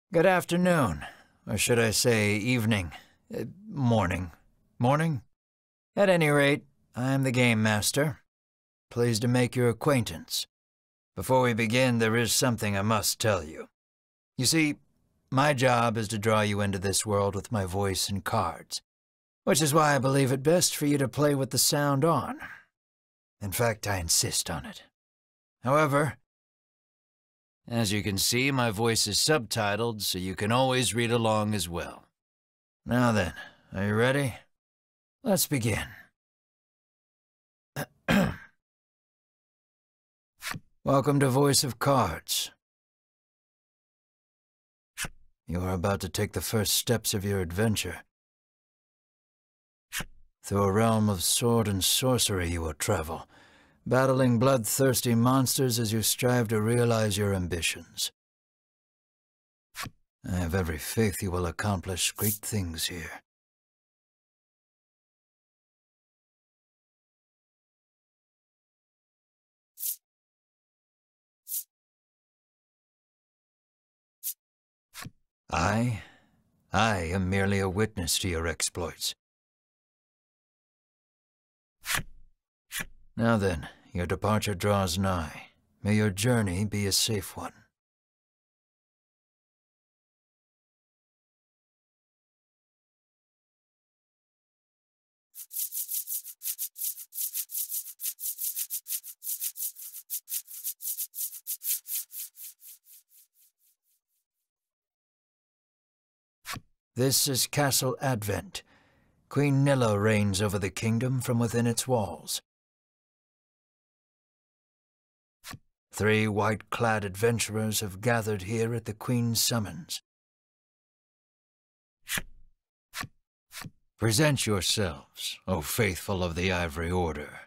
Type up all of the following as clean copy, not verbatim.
Good afternoon, or should I say evening, morning. Morning? At any rate, I am the gamemaster. Pleased to make your acquaintance. Before we begin, there is something I must tell you. You see, my job is to draw you into this world with my voice and cards, which is why I believe it best for you to play with the sound on. In fact, I insist on it. However, as you can see, my voice is subtitled, so you can always read along as well. Now then, are you ready? Let's begin. Welcome to Voice of Cards. You are about to take the first steps of your adventure. Through a realm of sword and sorcery you will travel, battling bloodthirsty monsters as you strive to realize your ambitions. I have every faith you will accomplish great things here. I am merely a witness to your exploits. Now then, your departure draws nigh. May your journey be a safe one. This is Castle Advent. Queen Nilla reigns over the kingdom from within its walls. 3 white-clad adventurers have gathered here at the Queen's summons. Present yourselves, O faithful of the Ivory Order.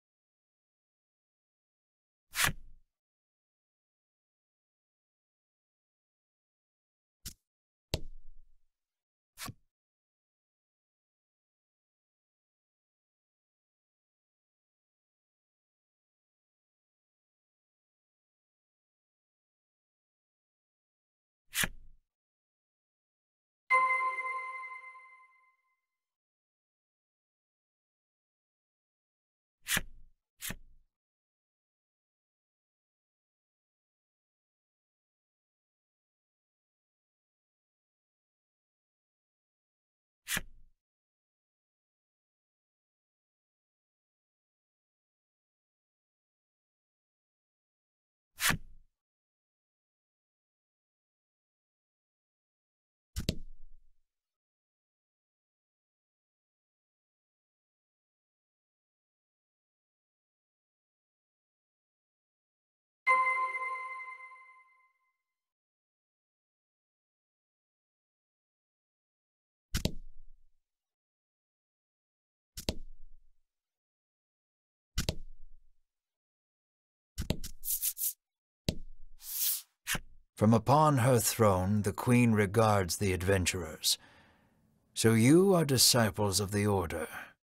From upon her throne, the Queen regards the adventurers. So you are disciples of the Order.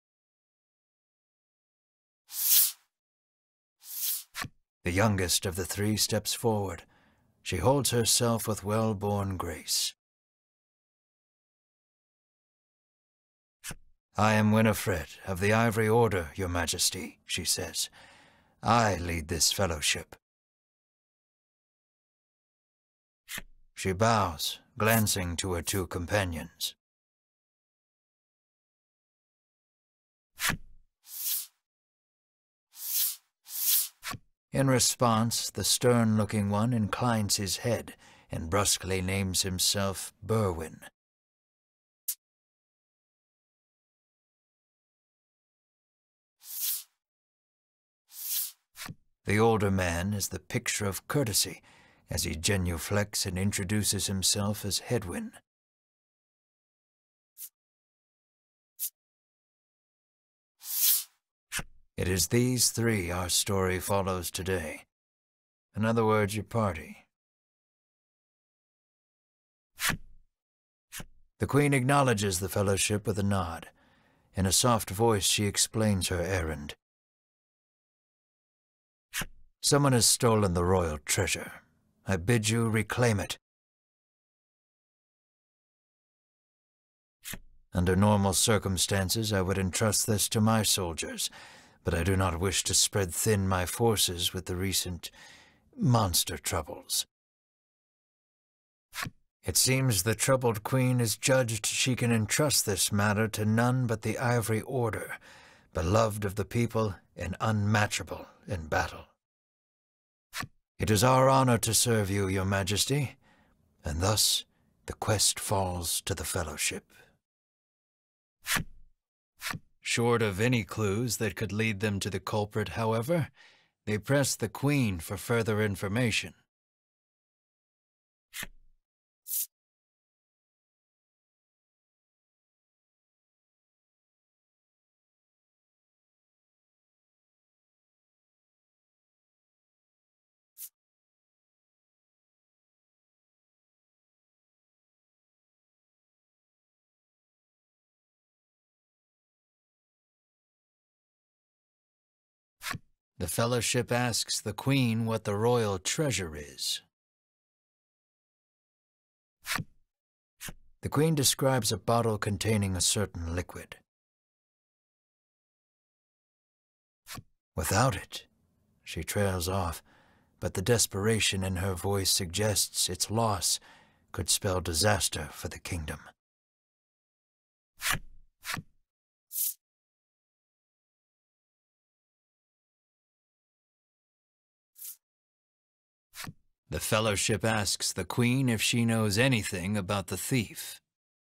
The youngest of the 3 steps forward. She holds herself with well-born grace. I am Winifred of the Ivory Order, Your Majesty, she says. I lead this fellowship. She bows, glancing to her 2 companions. In response, the stern-looking one inclines his head and brusquely names himself Berwin. The older man is the picture of courtesy, as he genuflects and introduces himself as Hedwyn. It is these 3 our story follows today. In other words, your party. The Queen acknowledges the fellowship with a nod. In a soft voice, she explains her errand. Someone has stolen the royal treasure. I bid you reclaim it. Under normal circumstances, I would entrust this to my soldiers, but I do not wish to spread thin my forces with the recent monster troubles. It seems the troubled queen is judged she can entrust this matter to none but the Ivory Order, beloved of the people and unmatchable in battle. It is our honor to serve you, your majesty, and thus the quest falls to the Fellowship. Short of any clues that could lead them to the culprit, however, they press the Queen for further information. The Fellowship asks the Queen what the royal treasure is. The Queen describes a bottle containing a certain liquid. Without it, she trails off, but the desperation in her voice suggests its loss could spell disaster for the kingdom. The Fellowship asks the Queen if she knows anything about the thief.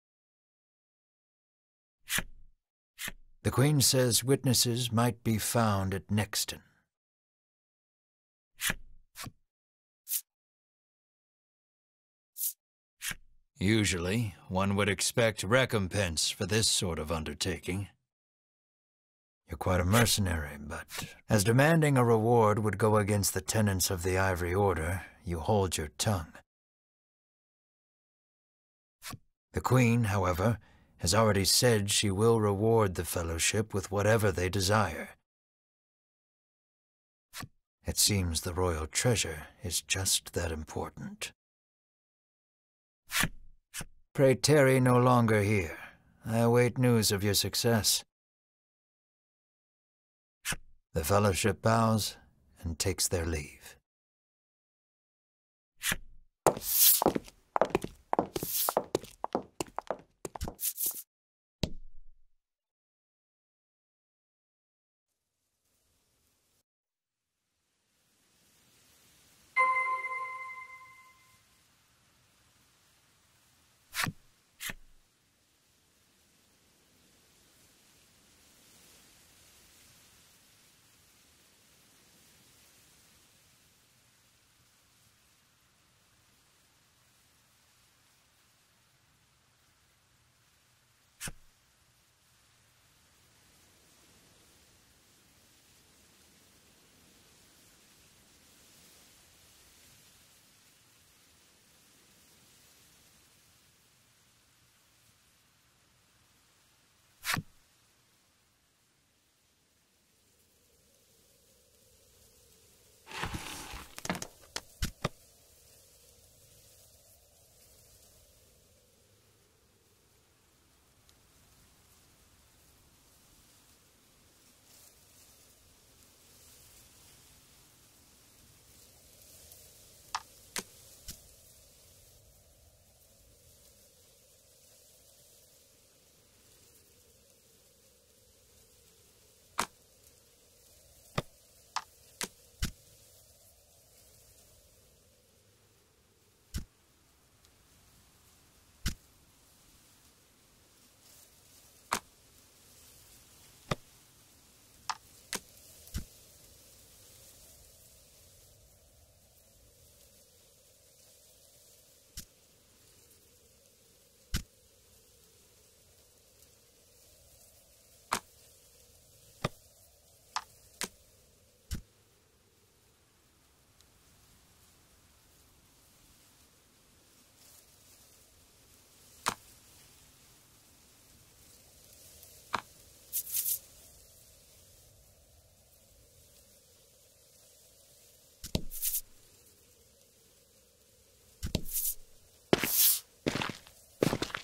The Queen says witnesses might be found at Nexton. Usually, one would expect recompense for this sort of undertaking. You're quite a mercenary, but as demanding a reward would go against the tenets of the Ivory Order, you hold your tongue. The Queen, however, has already said she will reward the Fellowship with whatever they desire. It seems the royal treasure is just that important. Pray tarry no longer here. I await news of your success. The Fellowship bows and takes their leave.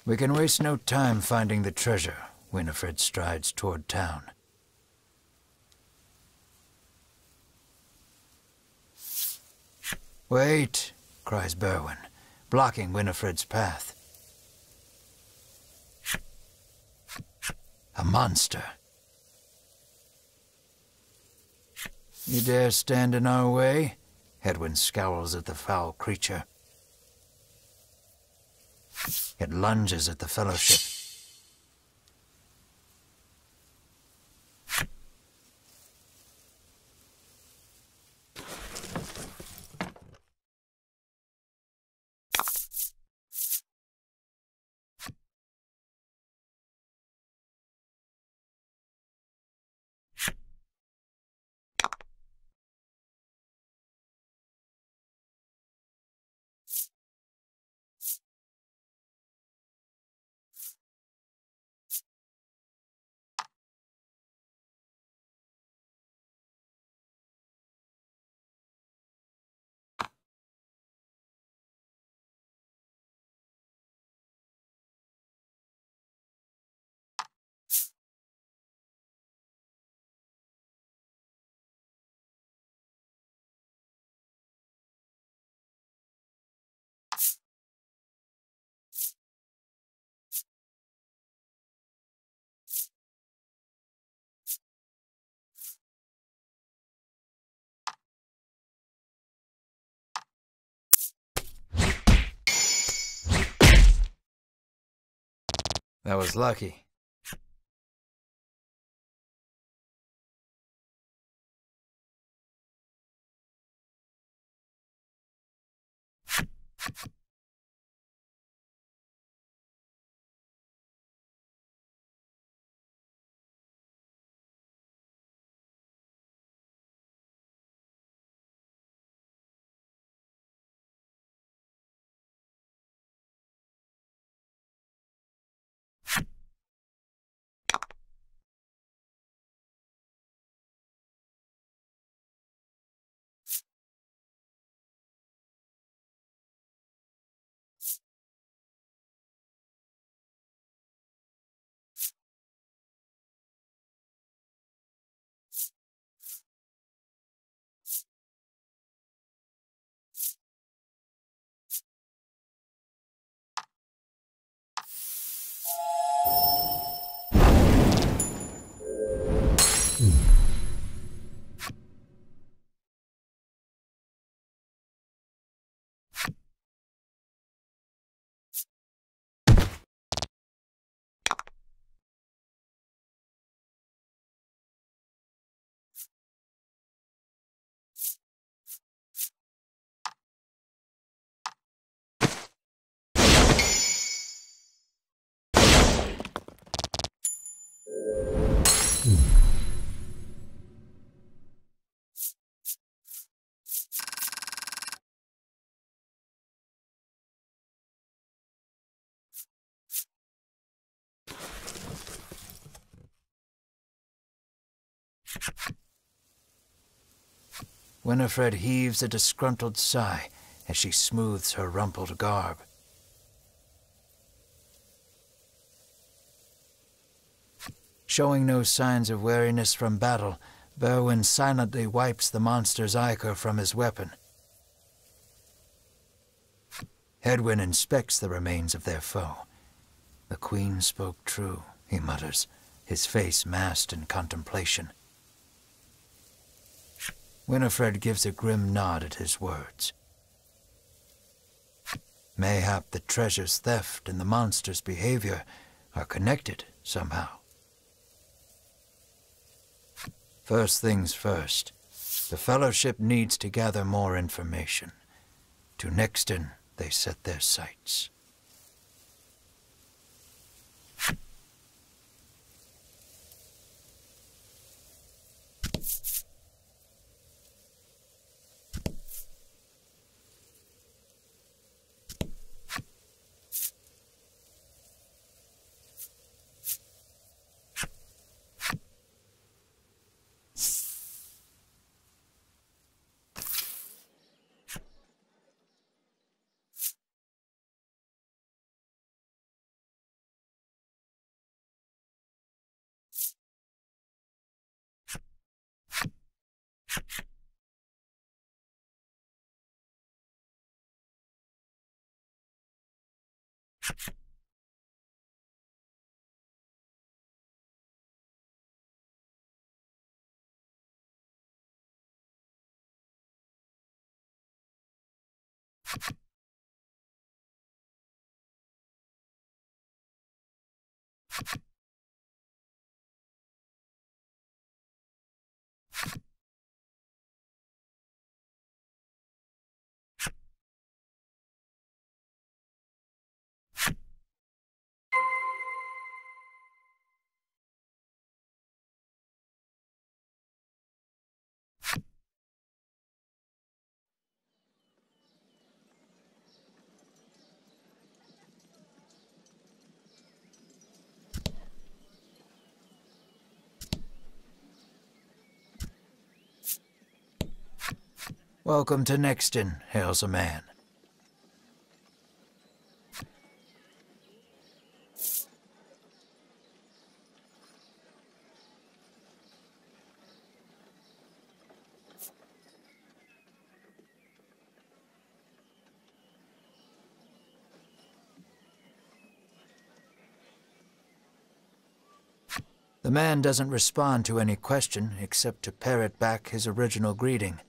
We can waste no time finding the treasure. Winifred strides toward town. Wait, cries Berwin, blocking Winifred's path. A monster. You dare stand in our way? Hedwyn scowls at the foul creature. It lunges at the Fellowship. That was lucky. Winifred heaves a disgruntled sigh as she smooths her rumpled garb. Showing no signs of weariness from battle, Berwin silently wipes the monster's ichor from his weapon. Hedwyn inspects the remains of their foe. The Queen spoke true, he mutters, his face masked in contemplation. Winifred gives a grim nod at his words. Mayhap the treasure's theft and the monster's behavior are connected somehow. First things first, the Fellowship needs to gather more information. To Nixton they set their sights. Welcome to Nexton, hails a man. The man doesn't respond to any question except to parrot back his original greeting.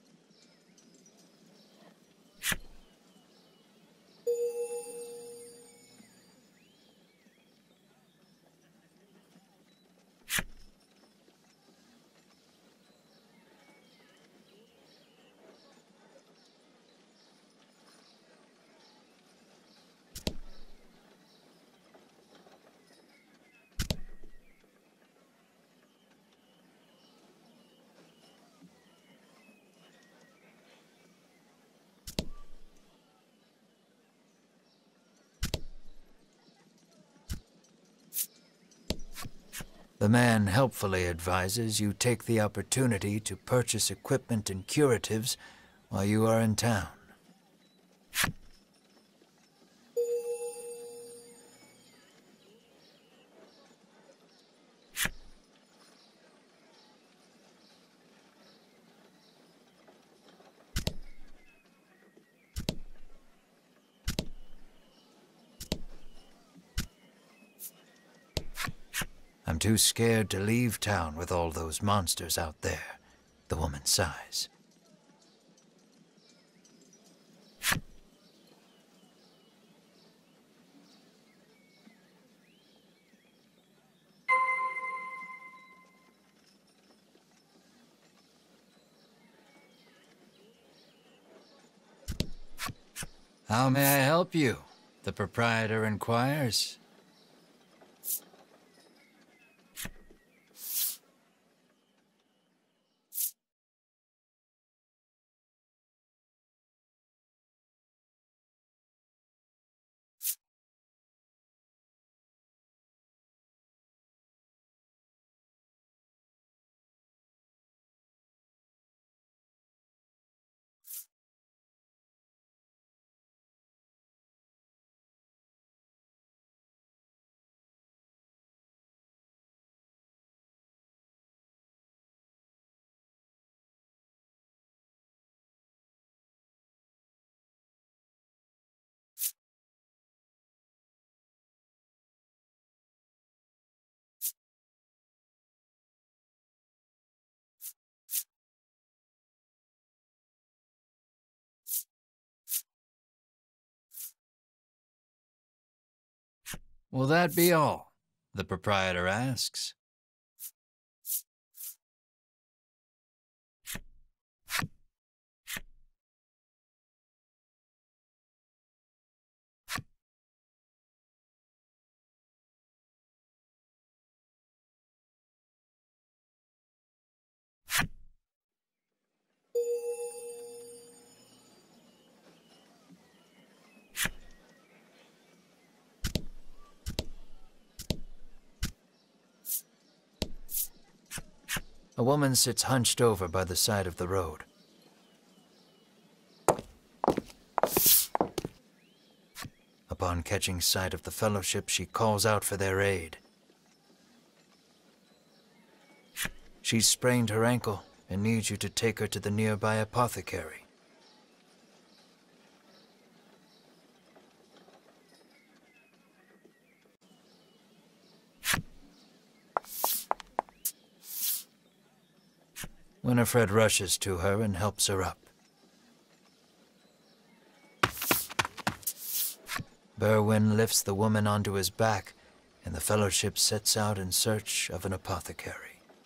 The man helpfully advises you take the opportunity to purchase equipment and curatives while you are in town. I'm too scared to leave town with all those monsters out there, the woman sighs. How may I help you? The proprietor inquires. Will that be all? The proprietor asks. A woman sits hunched over by the side of the road. Upon catching sight of the Fellowship, she calls out for their aid. She's sprained her ankle and needs you to take her to the nearby apothecary. Winifred rushes to her and helps her up. Berwin lifts the woman onto his back, and the Fellowship sets out in search of an apothecary.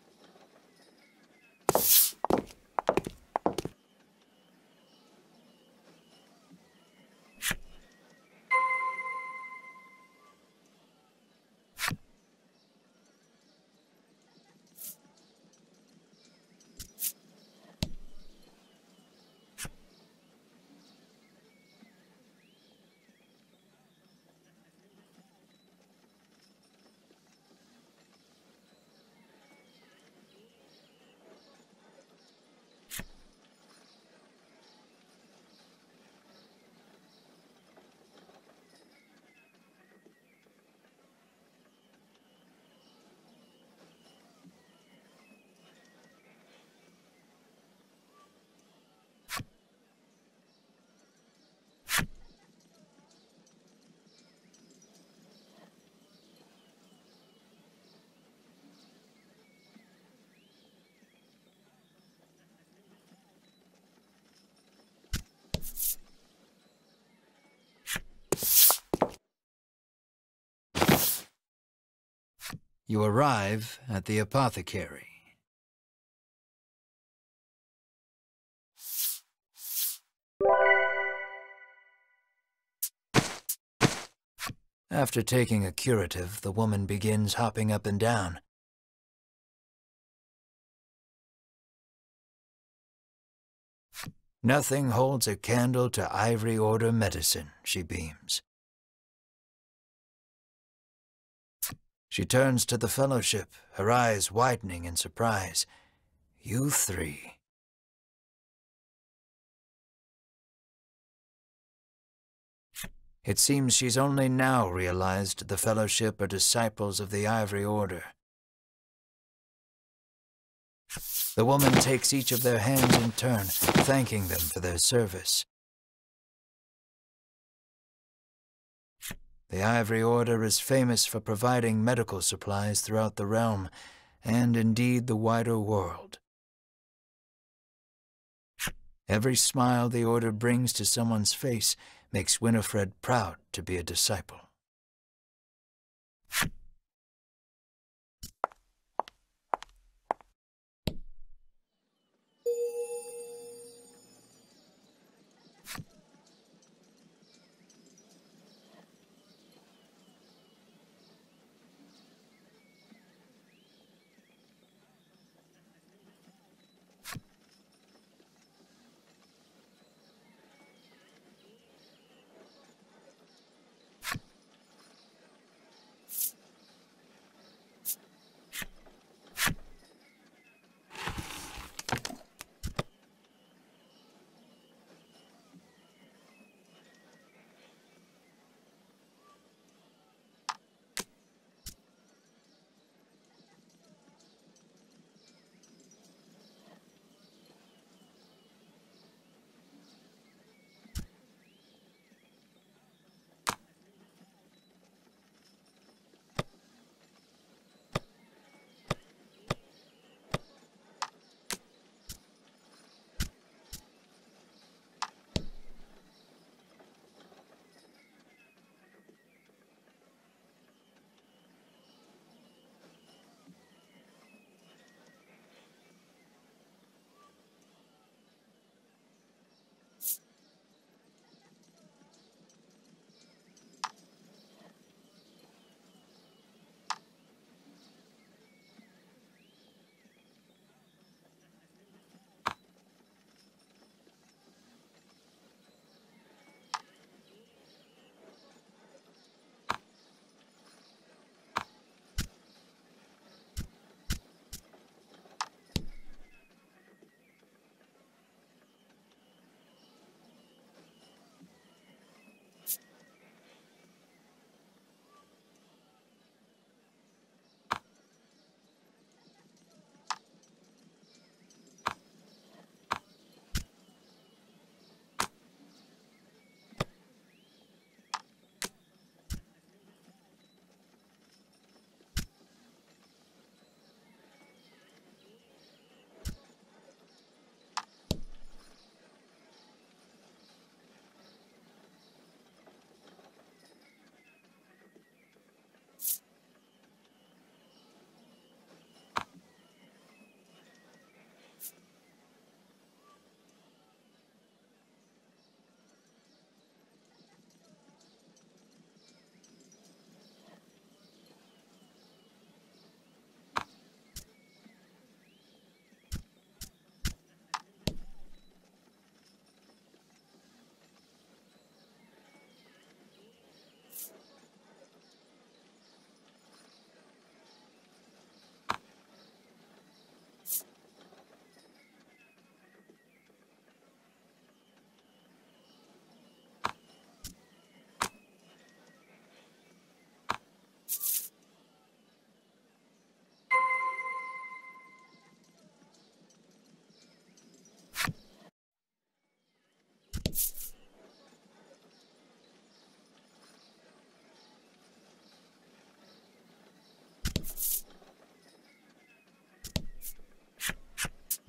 You arrive at the apothecary. After taking a curative, the woman begins hopping up and down. Nothing holds a candle to Ivory Order medicine, she beams. She turns to the Fellowship, her eyes widening in surprise. You three. It seems she's only now realized the Fellowship are disciples of the Ivory Order. The woman takes each of their hands in turn, thanking them for their service. The Ivory Order is famous for providing medical supplies throughout the realm, and indeed the wider world. Every smile the Order brings to someone's face makes Winifred proud to be a disciple.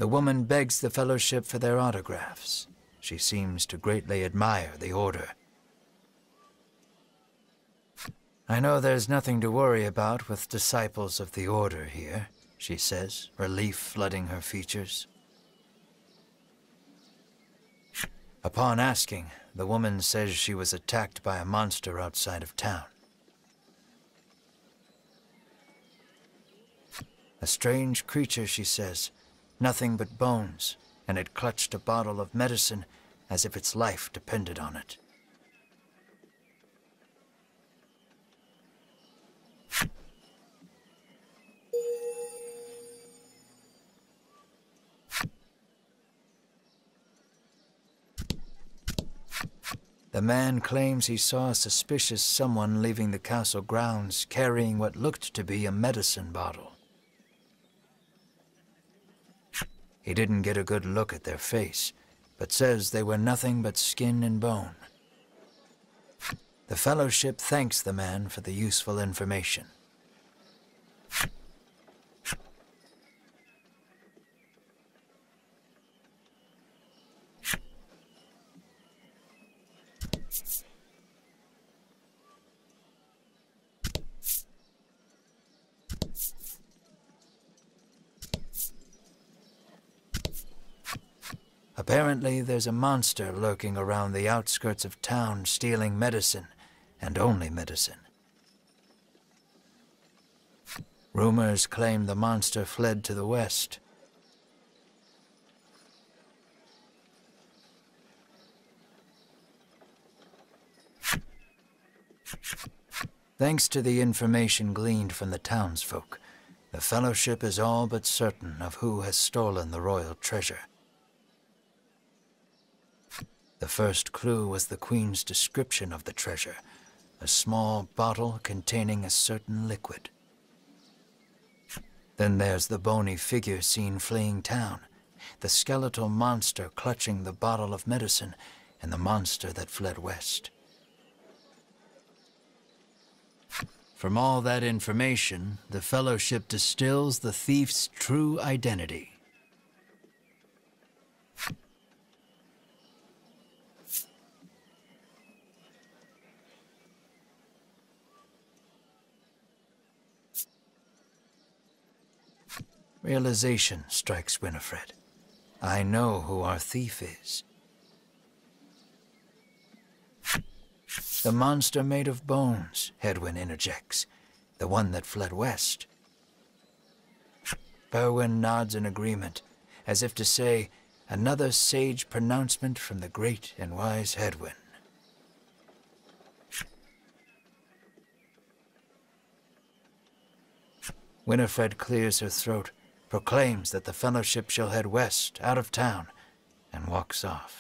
The woman begs the Fellowship for their autographs. She seems to greatly admire the Order. I know there's nothing to worry about with disciples of the Order here, she says, relief flooding her features. Upon asking, the woman says she was attacked by a monster outside of town. A strange creature, she says, nothing but bones, and it clutched a bottle of medicine as if its life depended on it. The man claims he saw a suspicious someone leaving the castle grounds carrying what looked to be a medicine bottle. He didn't get a good look at their face, but says they were nothing but skin and bone. The Fellowship thanks the man for the useful information. Apparently, there's a monster lurking around the outskirts of town stealing medicine, and only medicine. Rumors claim the monster fled to the west. Thanks to the information gleaned from the townsfolk, the Fellowship is all but certain of who has stolen the royal treasure. The first clue was the Queen's description of the treasure, a small bottle containing a certain liquid. Then there's the bony figure seen fleeing town, the skeletal monster clutching the bottle of medicine, and the monster that fled west. From all that information, the Fellowship distills the thief's true identity. Realization strikes Winifred. I know who our thief is. The monster made of bones, Hedwyn interjects. The one that fled west. Berwin nods in agreement, as if to say, another sage pronouncement from the great and wise Hedwyn. Winifred clears her throat, proclaims that the Fellowship shall head west, out of town, and walks off.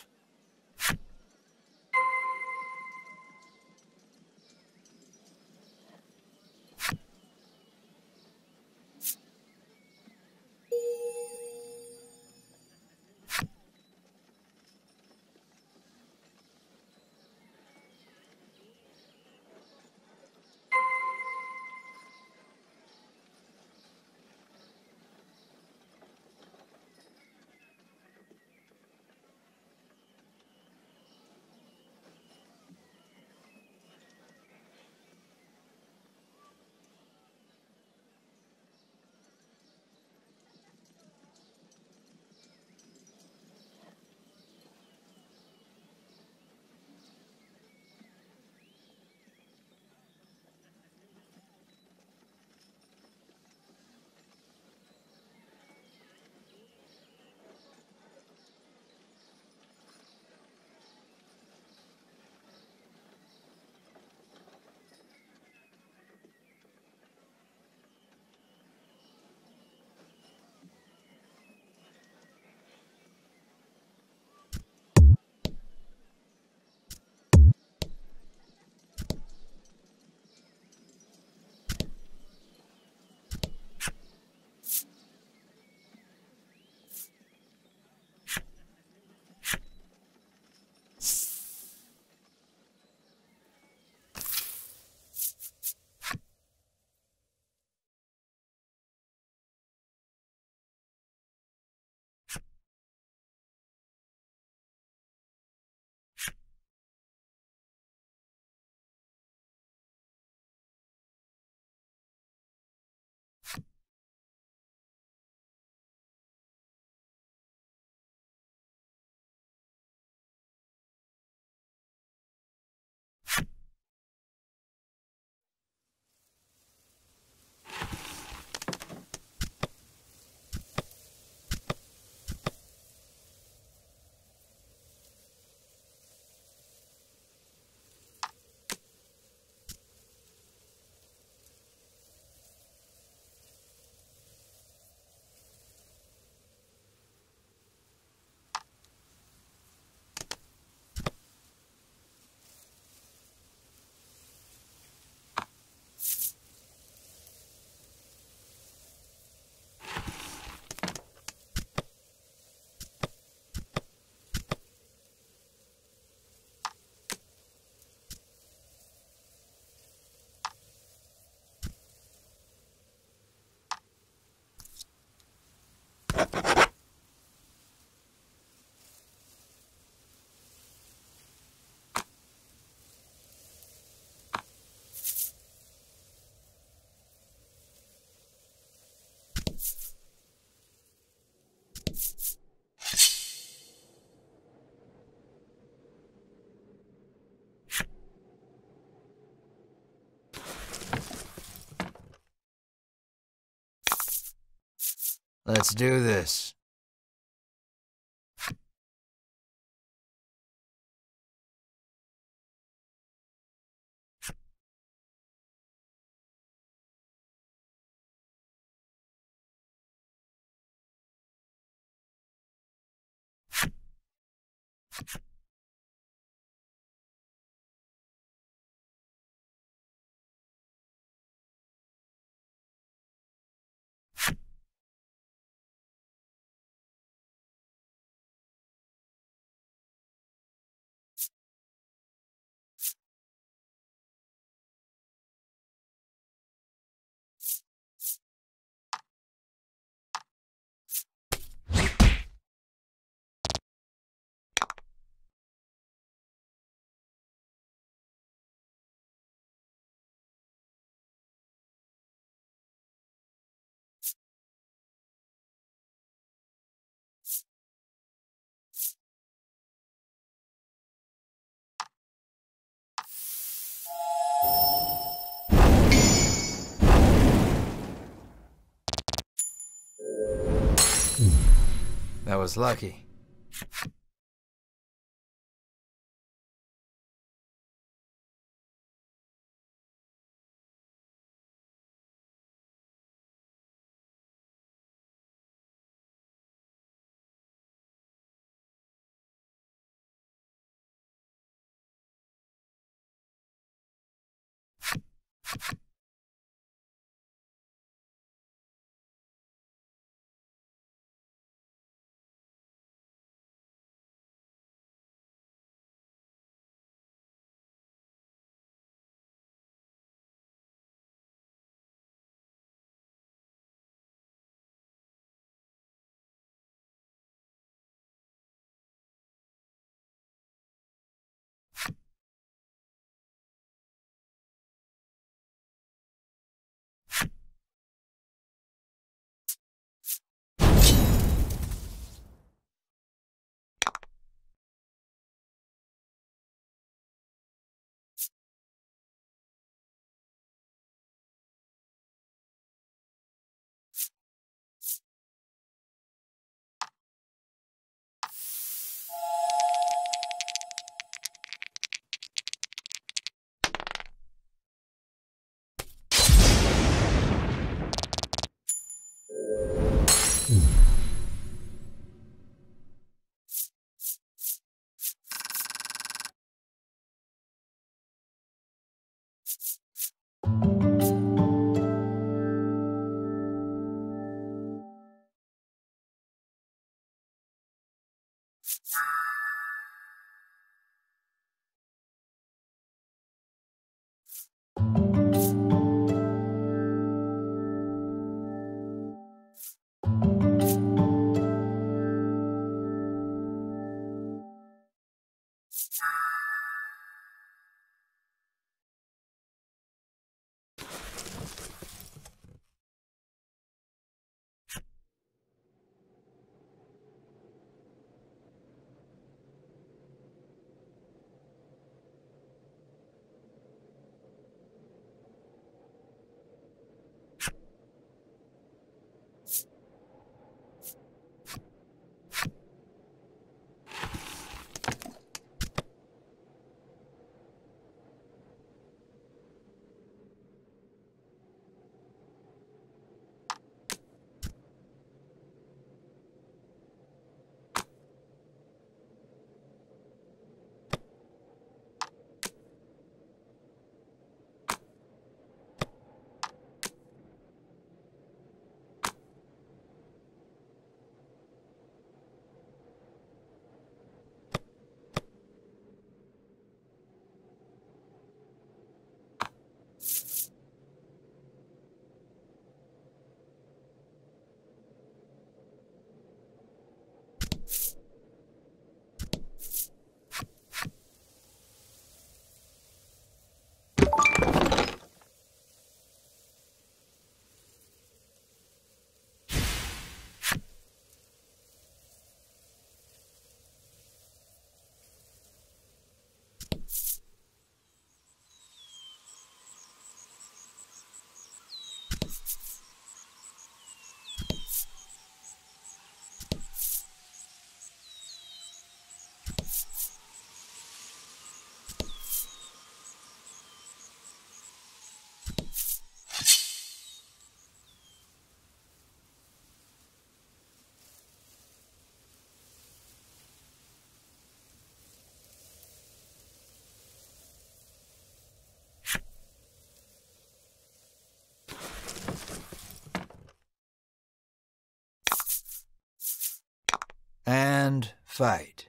Let's do this. That was lucky. and fight.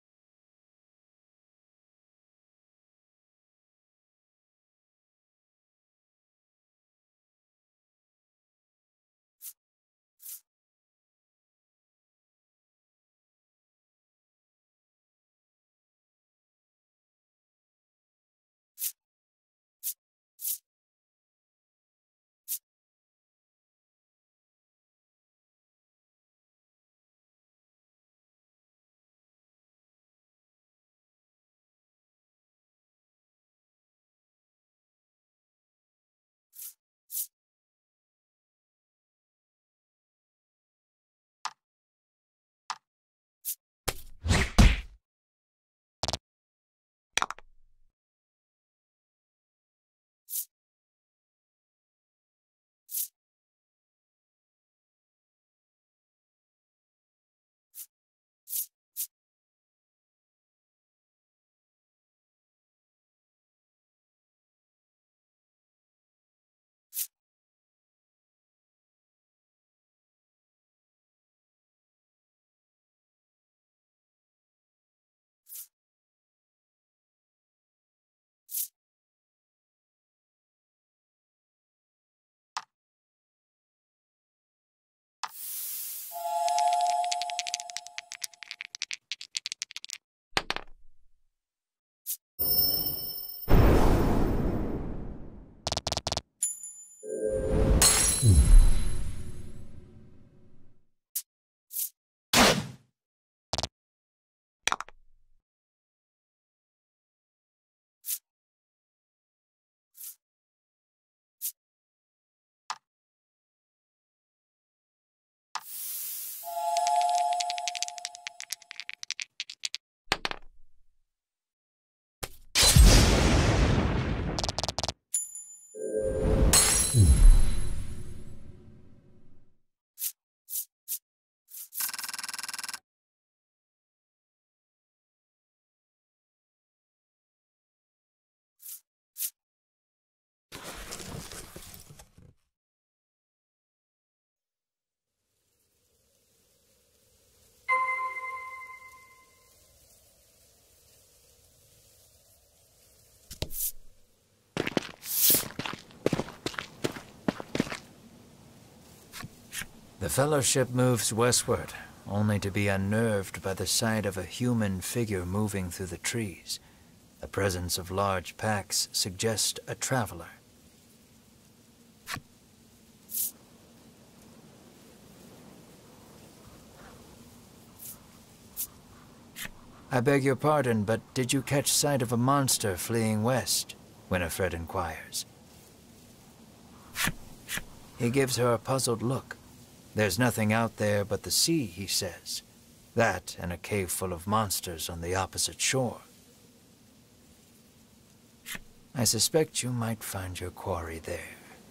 The Fellowship moves westward, only to be unnerved by the sight of a human figure moving through the trees. The presence of large packs suggests a traveler. I beg your pardon, but did you catch sight of a monster fleeing west? Winifred inquires. He gives her a puzzled look. There's nothing out there but the sea, he says. That and a cave full of monsters on the opposite shore. I suspect you might find your quarry there.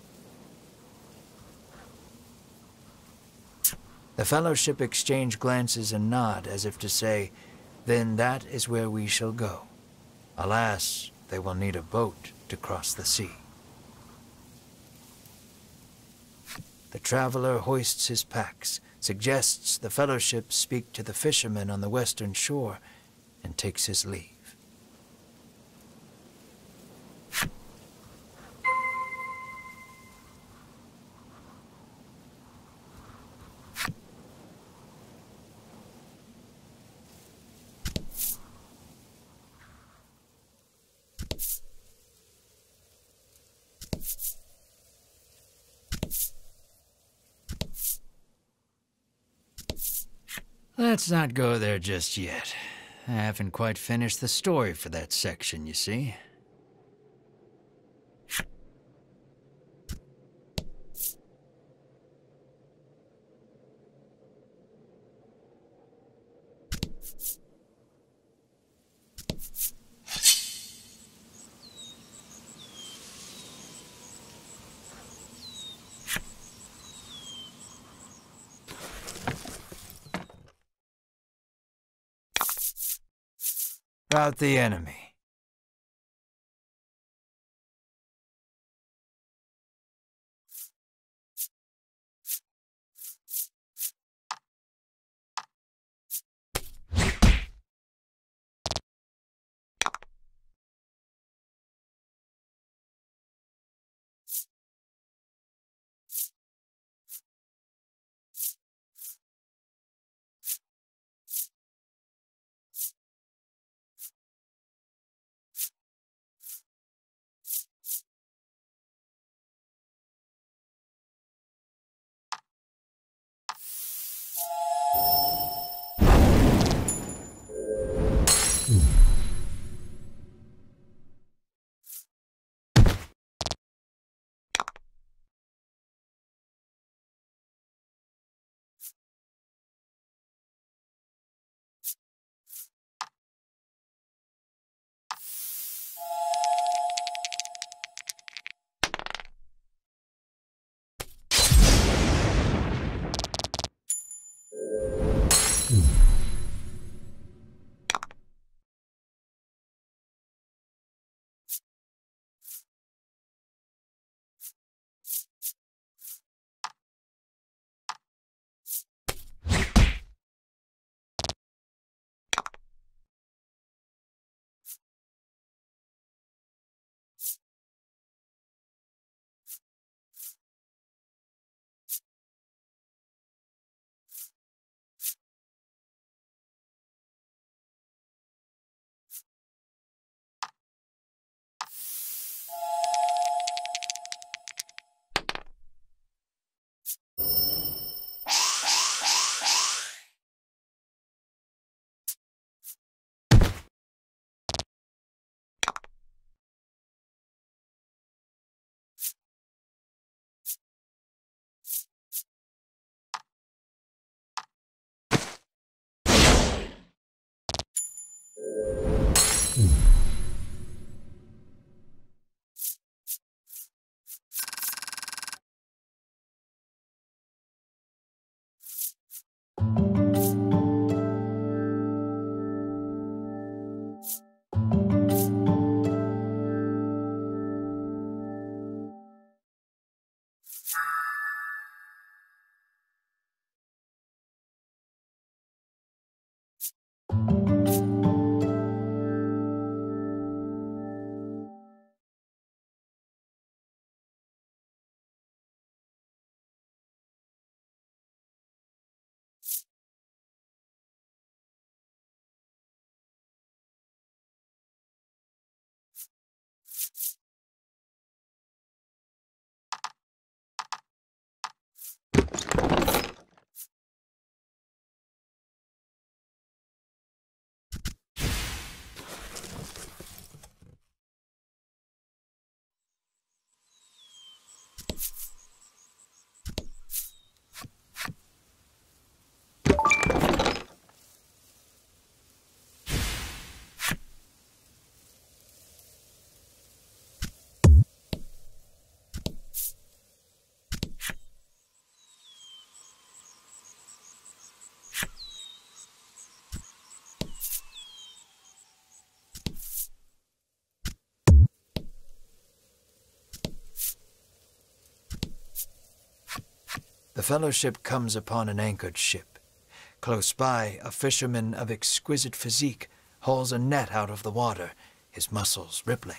The Fellowship exchange glances and nod as if to say, then that is where we shall go. Alas, they will need a boat to cross the sea. The traveler hoists his packs, suggests the Fellowship speak to the fishermen on the western shore, and takes his leave. Let's not go there just yet. I haven't quite finished the story for that section, you see. Rout the enemy. The Fellowship comes upon an anchored ship. Close by, a fisherman of exquisite physique hauls a net out of the water, his muscles rippling.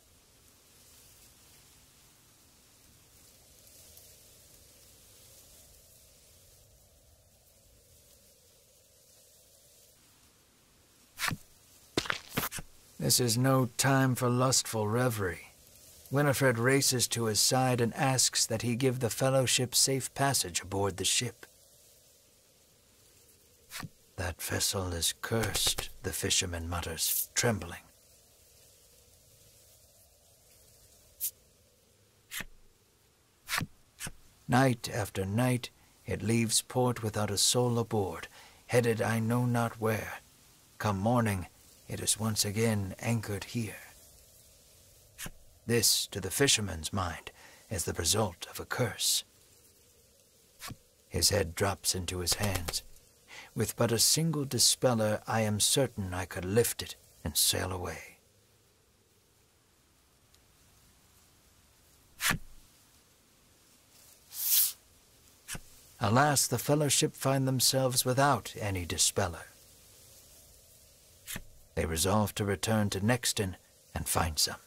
This is no time for lustful reverie. Winifred races to his side and asks that he give the Fellowship safe passage aboard the ship. That vessel is cursed, the fisherman mutters, trembling. Night after night, it leaves port without a soul aboard, headed I know not where. Come morning, it is once again anchored here. This, to the fisherman's mind, is the result of a curse. His head drops into his hands. With but a single dispeller, I am certain I could lift it and sail away. Alas, the Fellowship find themselves without any dispeller. They resolve to return to Nexton and find some.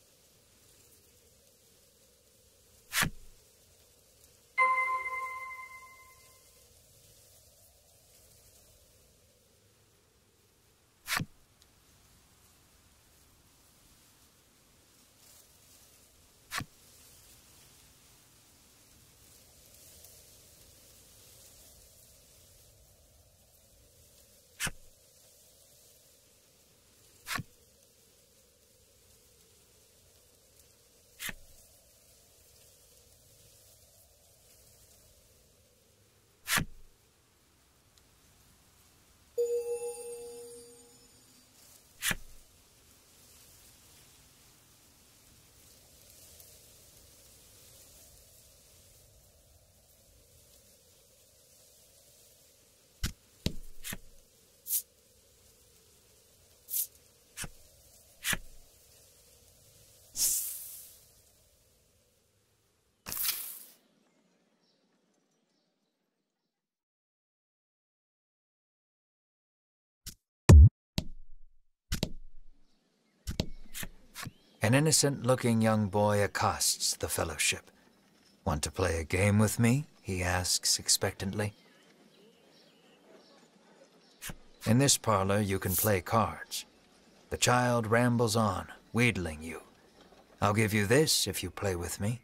An innocent-looking young boy accosts the Fellowship. "Want to play a game with me?" he asks expectantly. In this parlor you can play cards. The child rambles on, wheedling you. "I'll give you this if you play with me."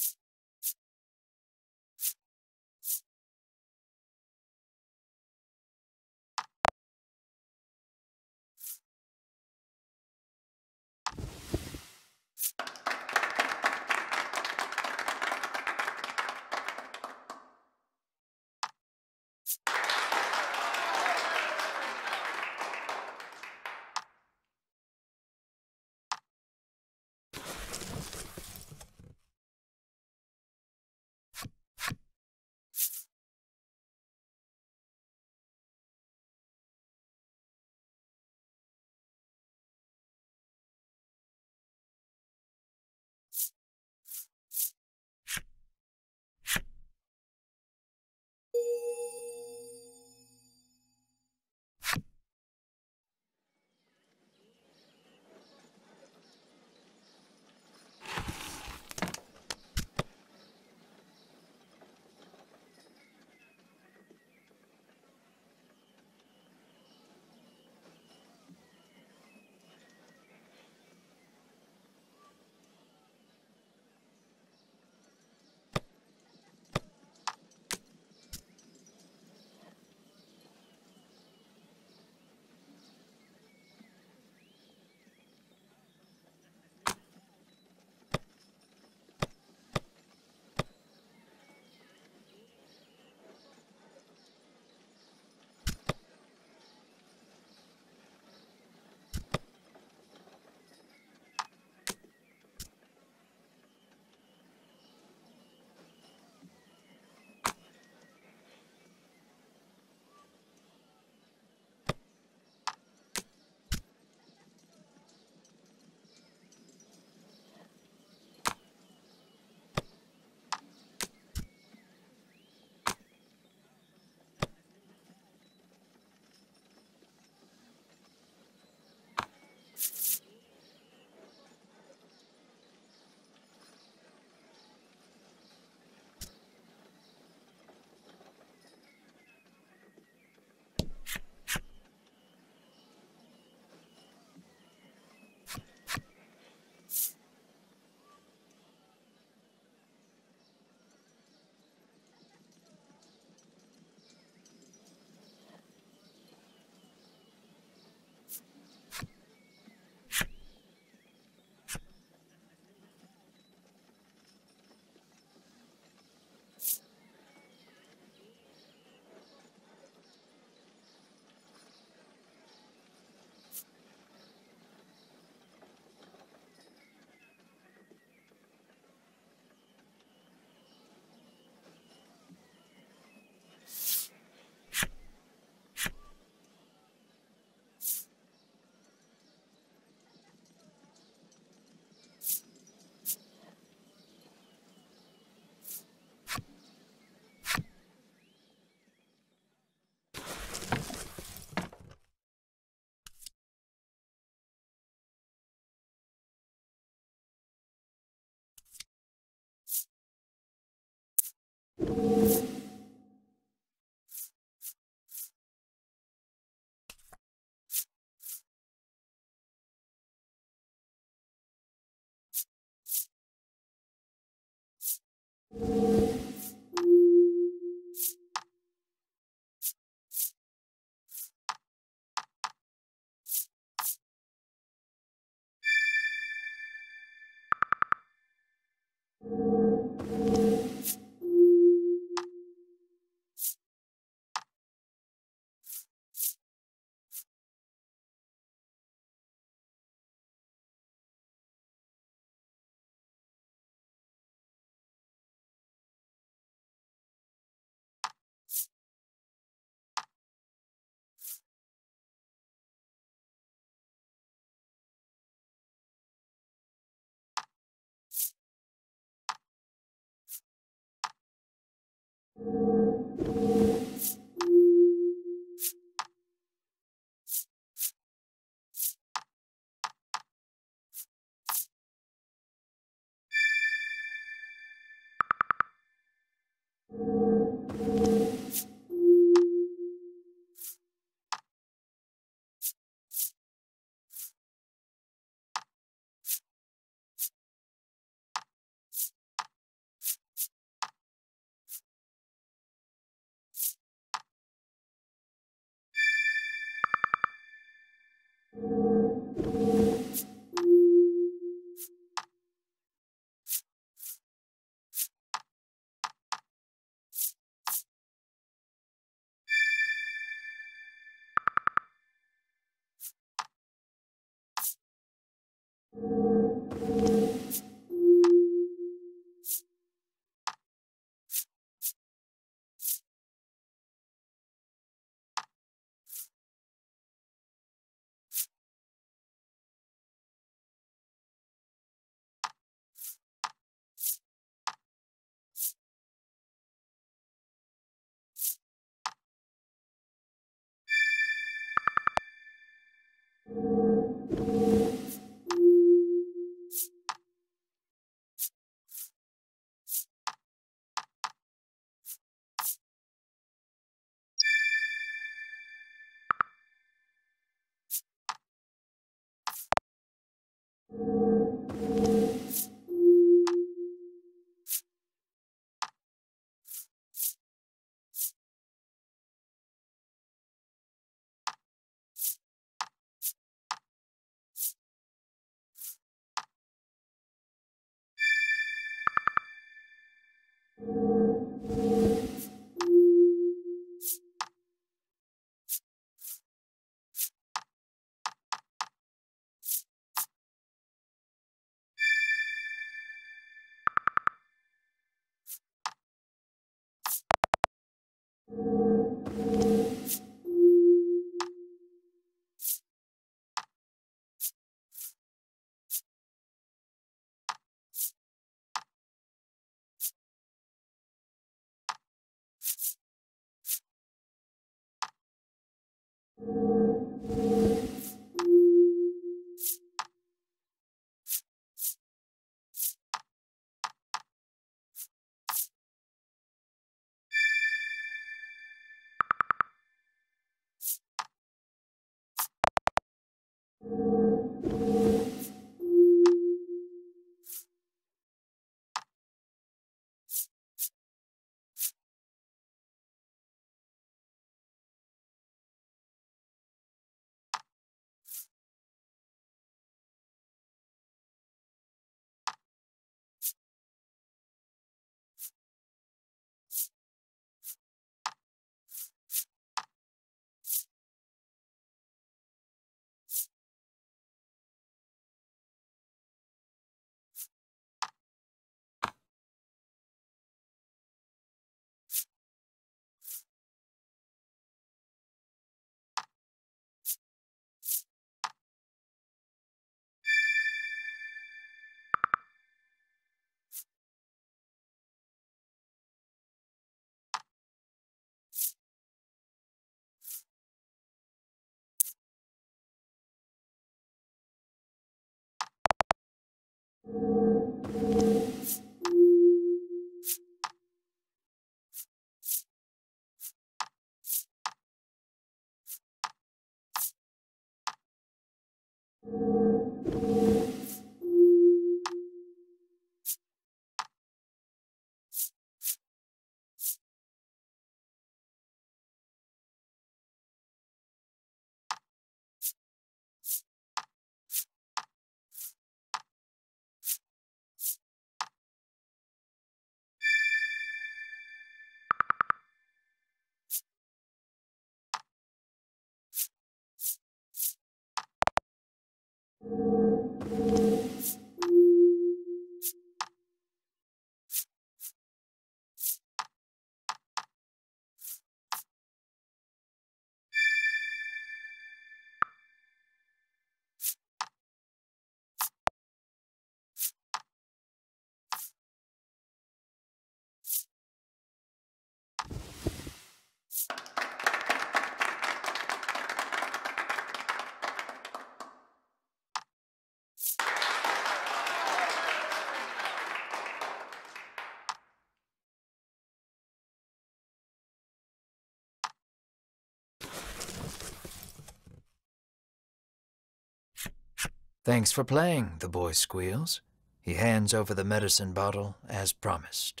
Thanks for playing, the boy squeals. He hands over the medicine bottle as promised.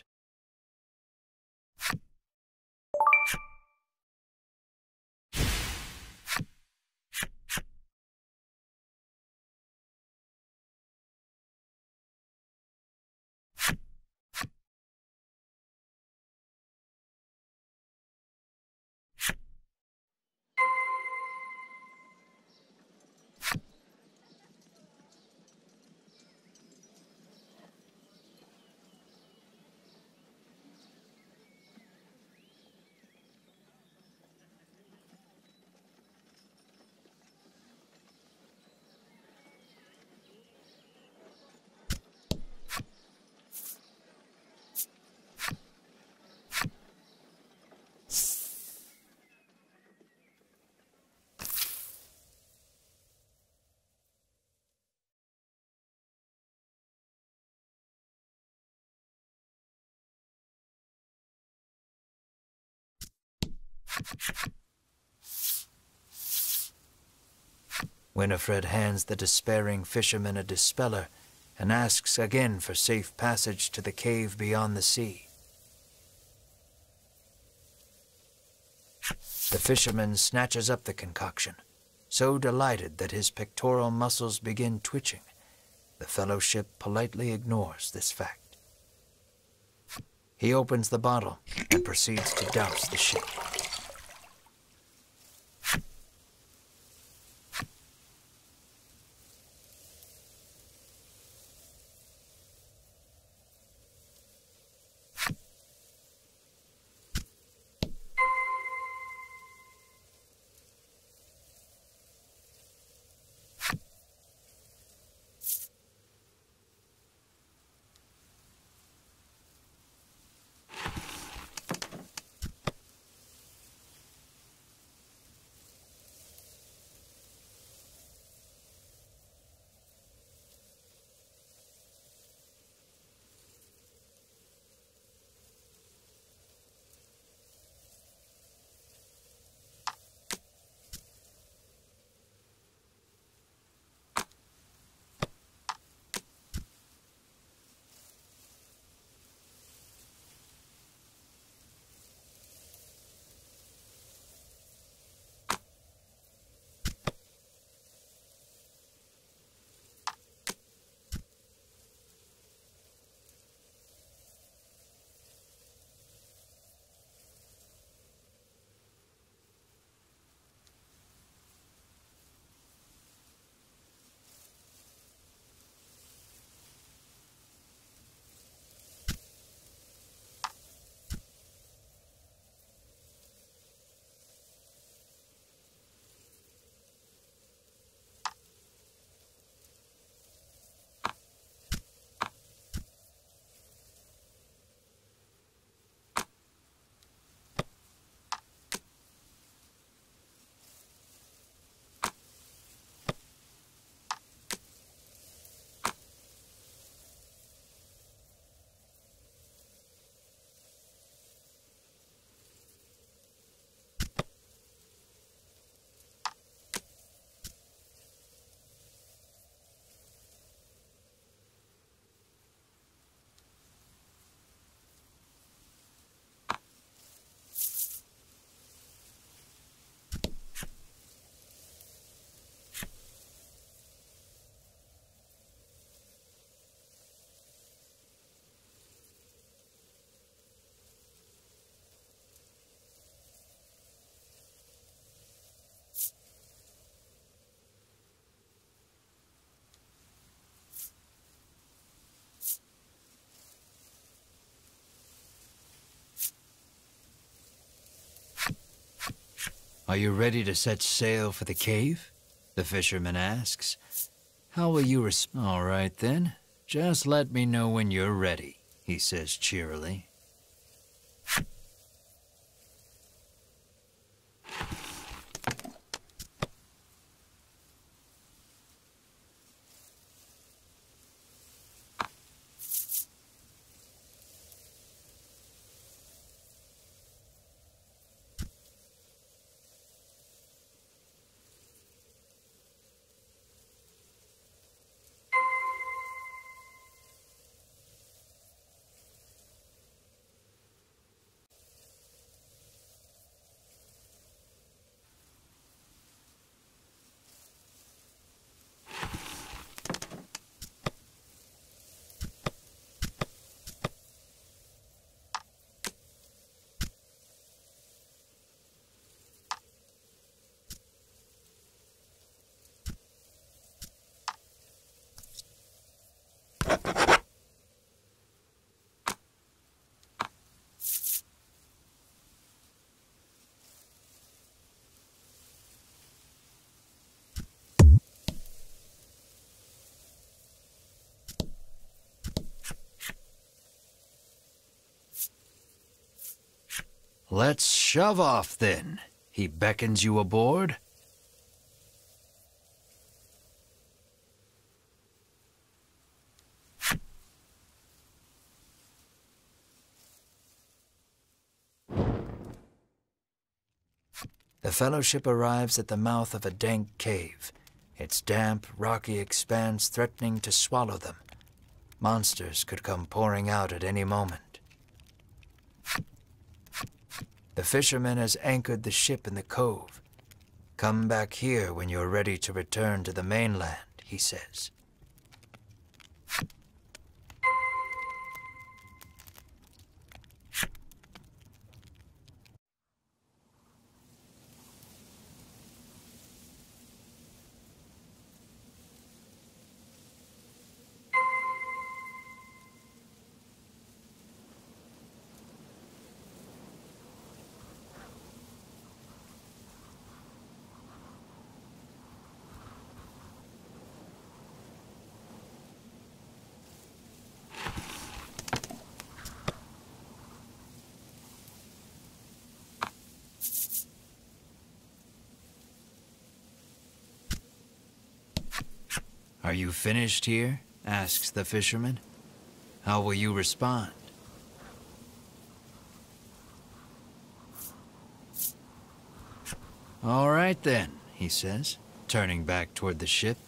Winifred hands the despairing fisherman a dispeller and asks again for safe passage to the cave beyond the sea. The fisherman snatches up the concoction, so delighted that his pectoral muscles begin twitching. The fellowship politely ignores this fact. He opens the bottle and proceeds to douse the ship. Are you ready to set sail for the cave? The fisherman asks. How will you respond? All right then. Just let me know when you're ready, he says cheerily. Let's shove off then. He beckons you aboard. The Fellowship arrives at the mouth of a dank cave, its damp, rocky expanse threatening to swallow them. Monsters could come pouring out at any moment. The fisherman has anchored the ship in the cove. Come back here when you're ready to return to the mainland, he says. Are you finished here? Asks the fisherman. How will you respond? All right then, he says, turning back toward the ship.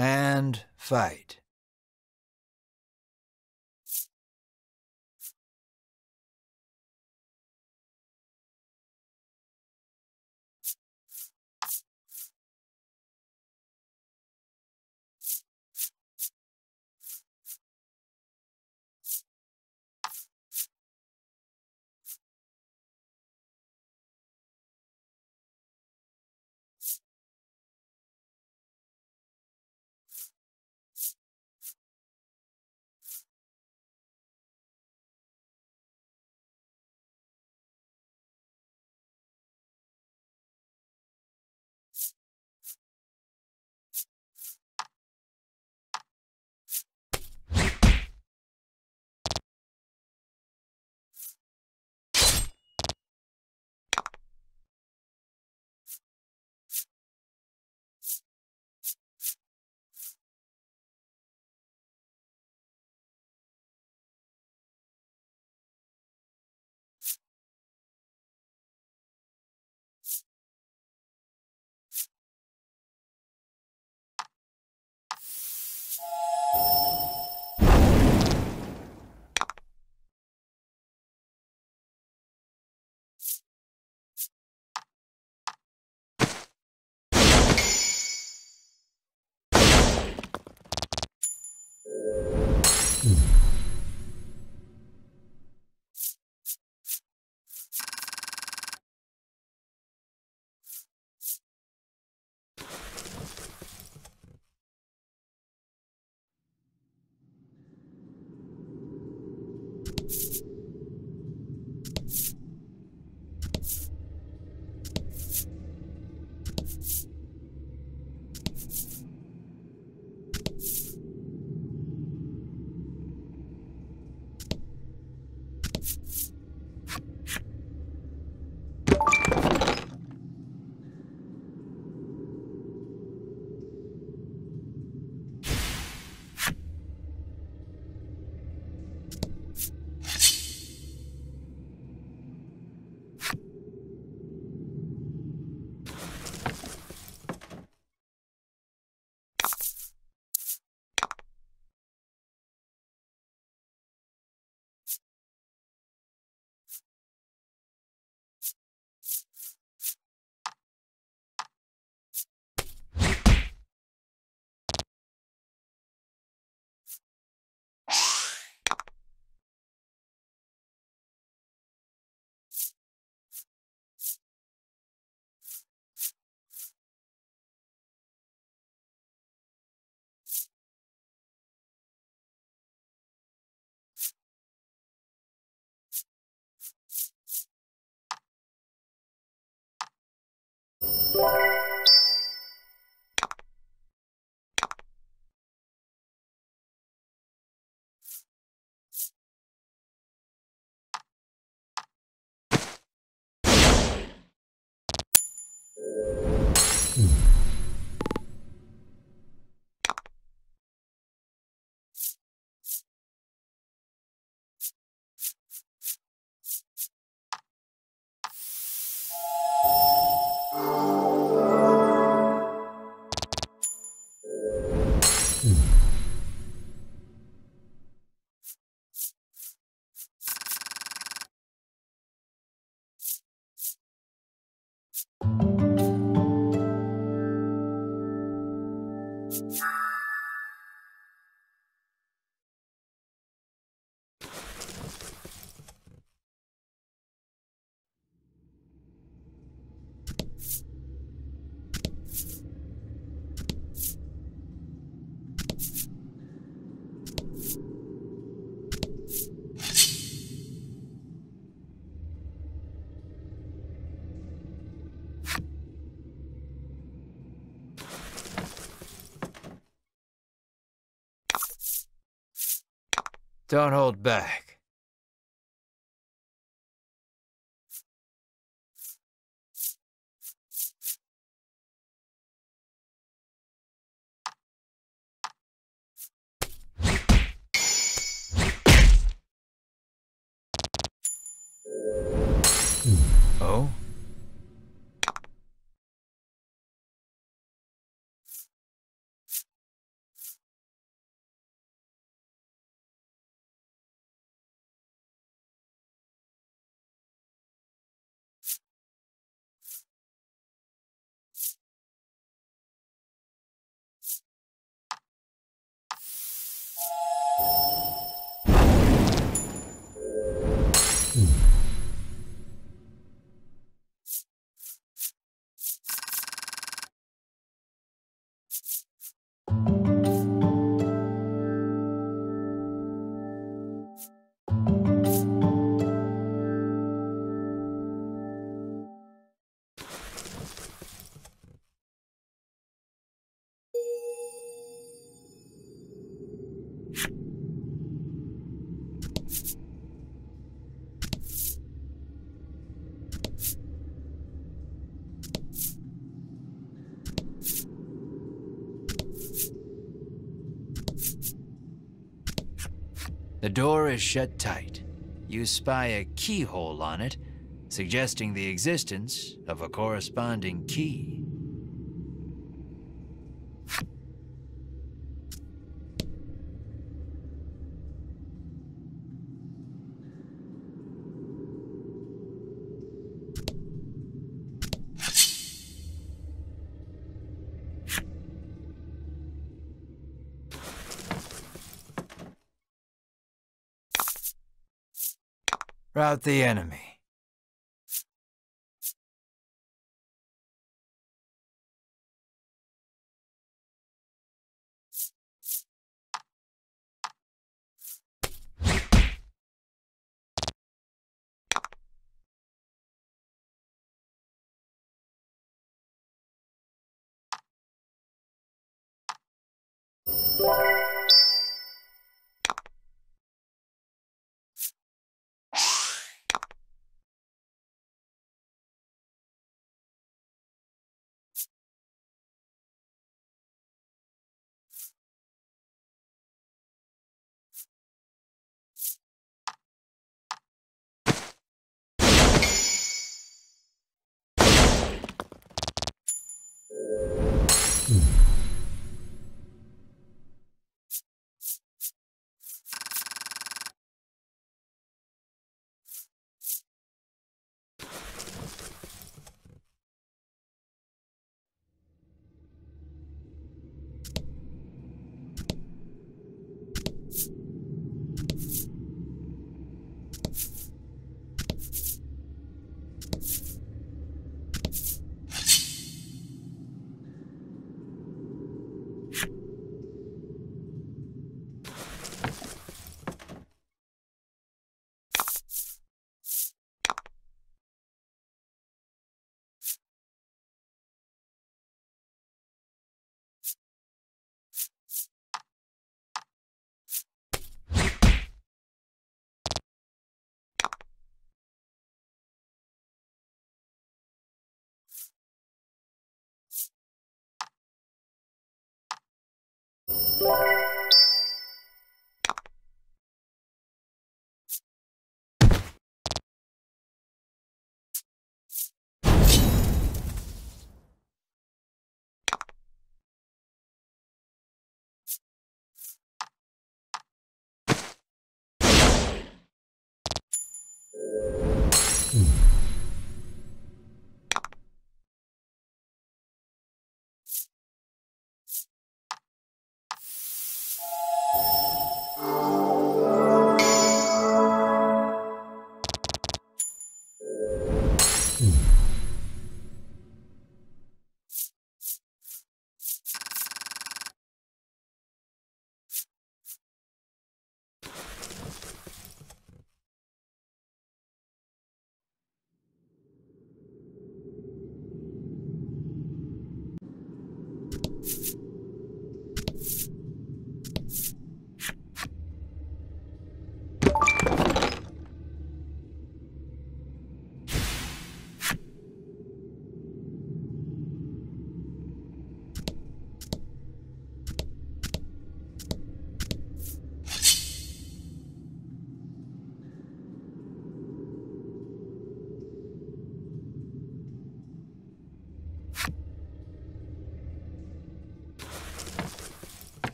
And fight. Don't hold back. Oh? The door is shut tight. You spy a keyhole on it, suggesting the existence of a corresponding key. Rout the enemy.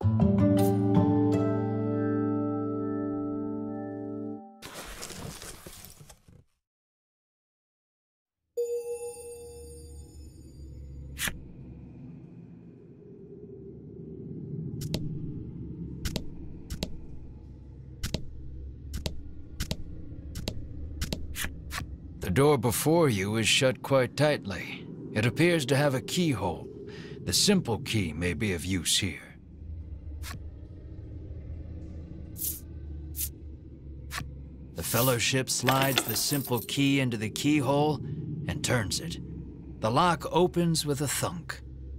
The door before you is shut quite tightly. It appears to have a keyhole. The simple key may be of use here. The Fellowship slides the simple key into the keyhole and turns it. The lock opens with a thunk.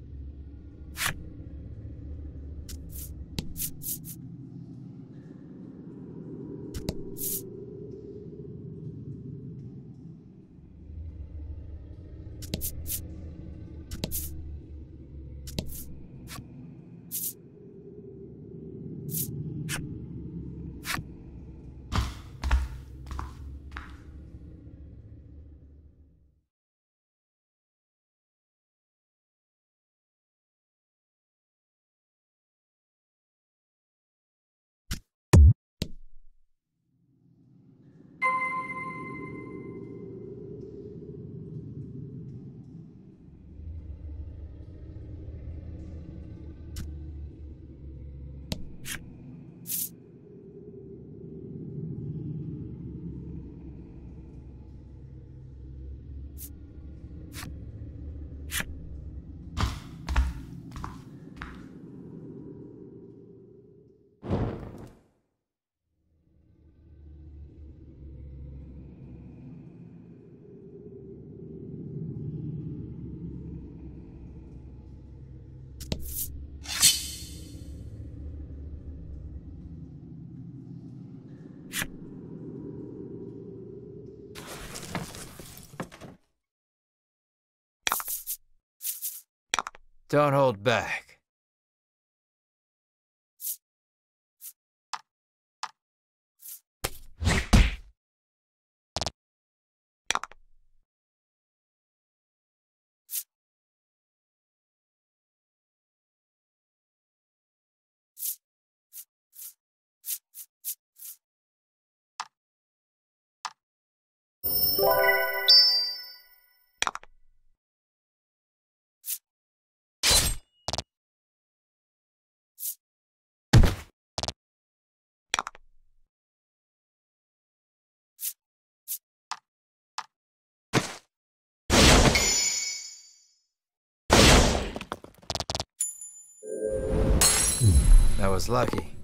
Don't hold back. That was lucky.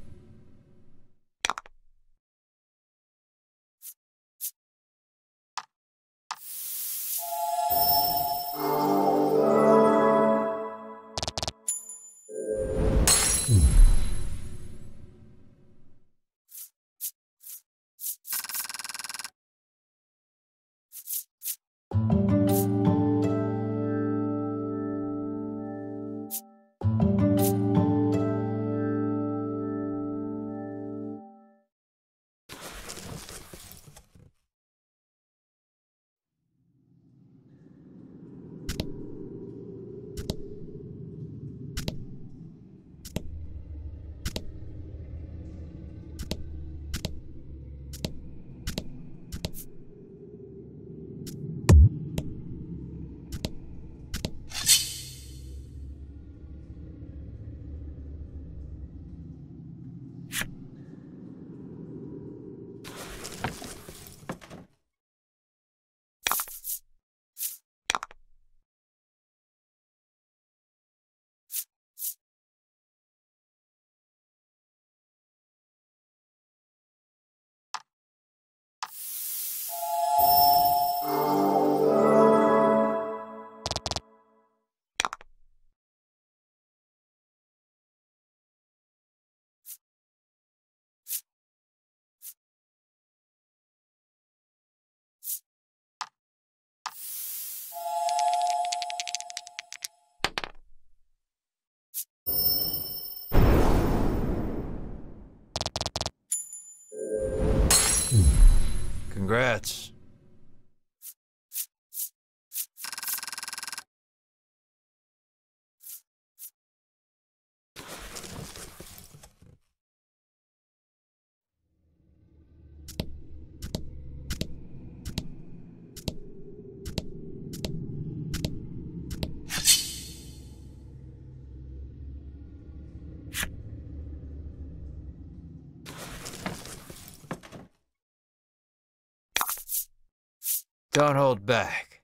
Congrats. Don't hold back.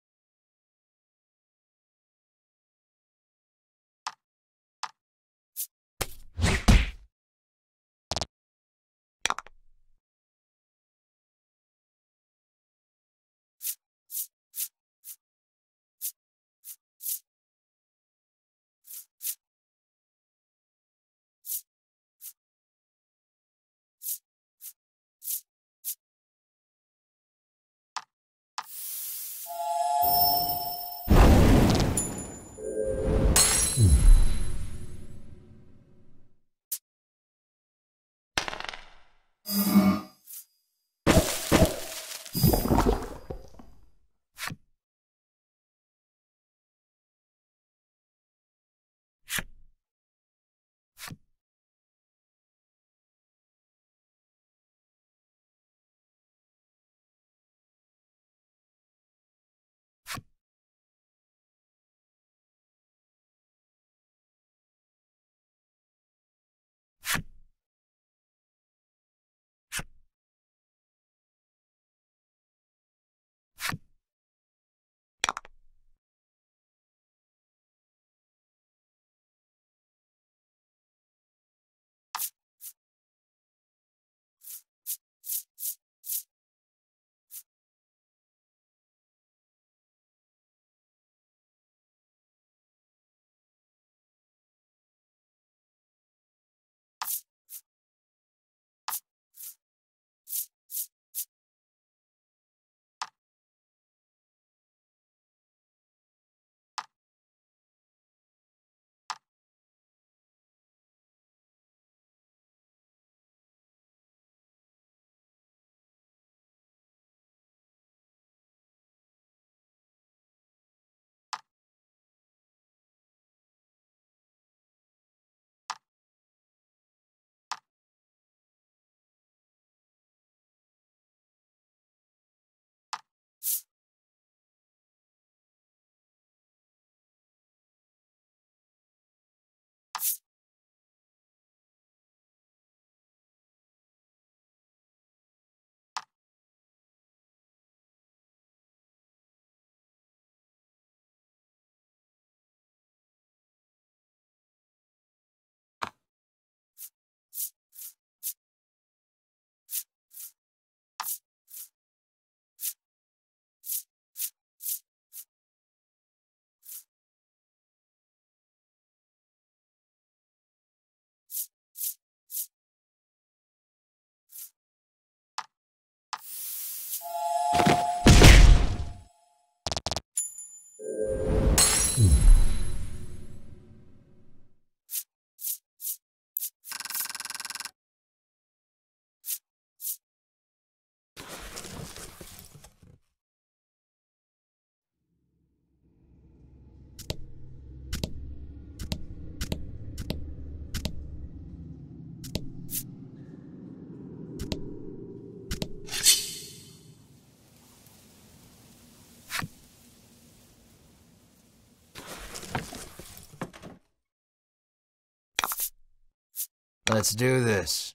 Let's do this.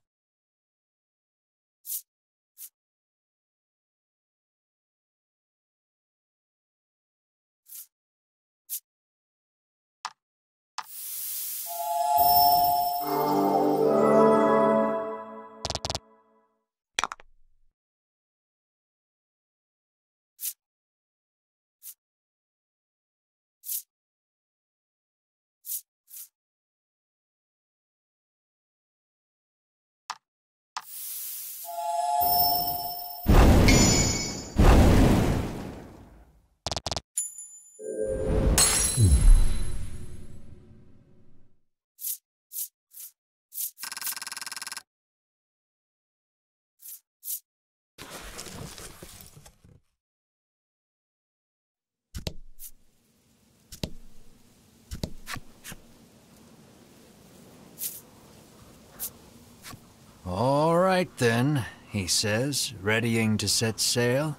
All right then, he says, readying to set sail.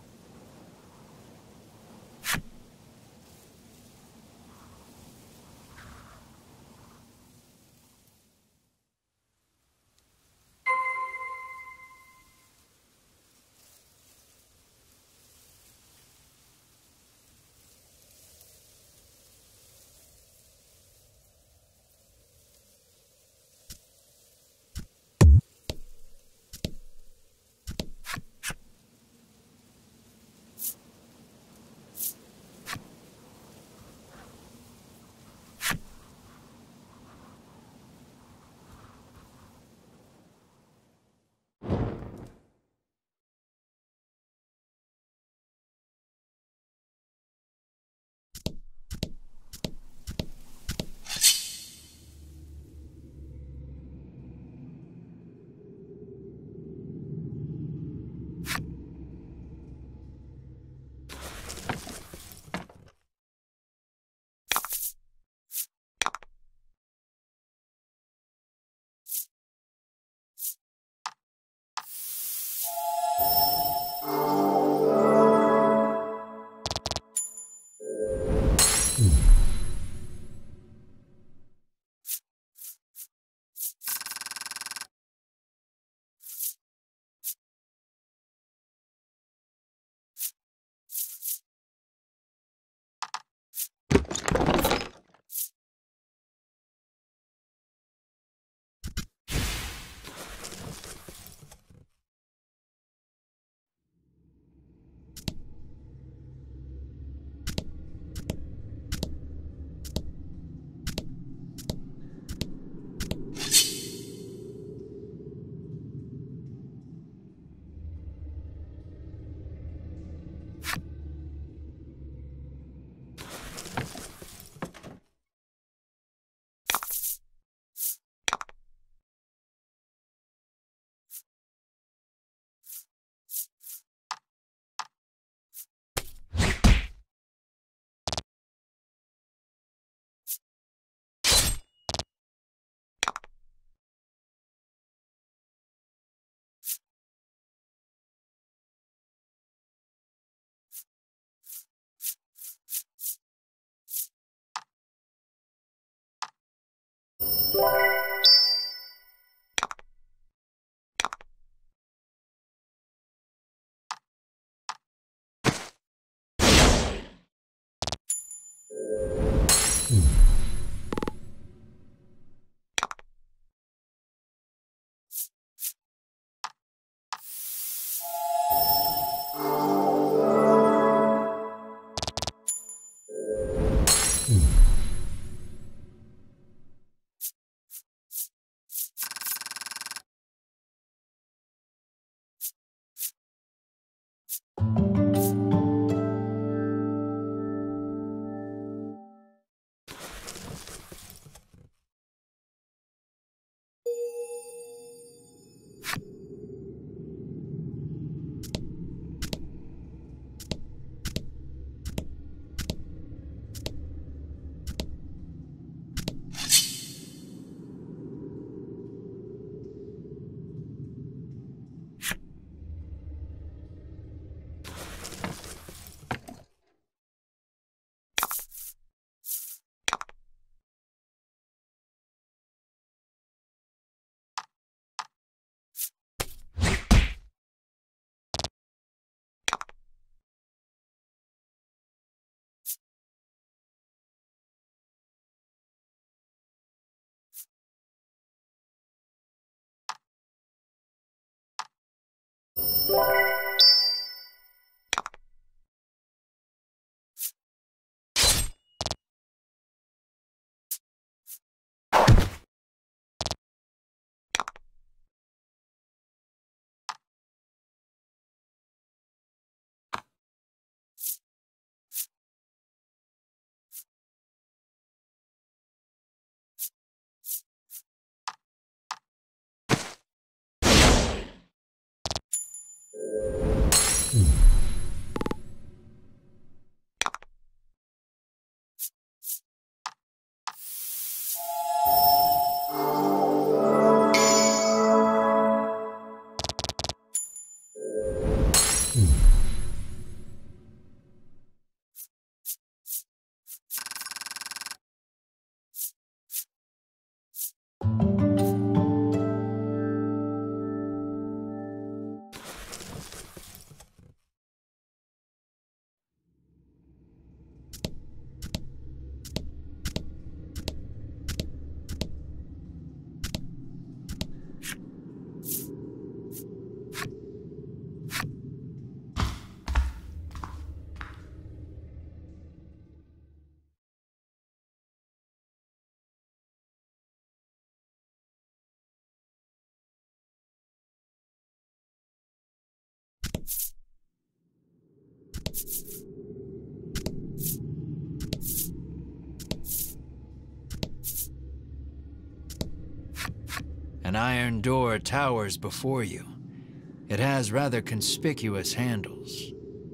An iron door towers before you. It has rather conspicuous handles.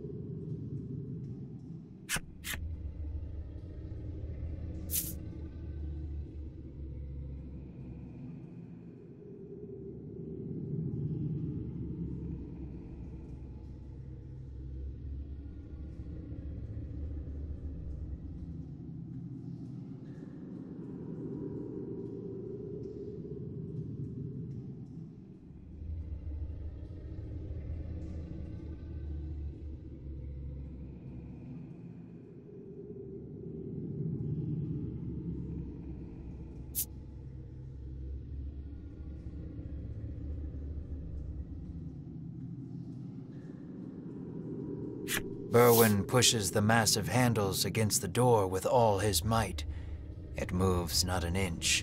Berwin pushes the massive handles against the door with all his might. It moves not an inch.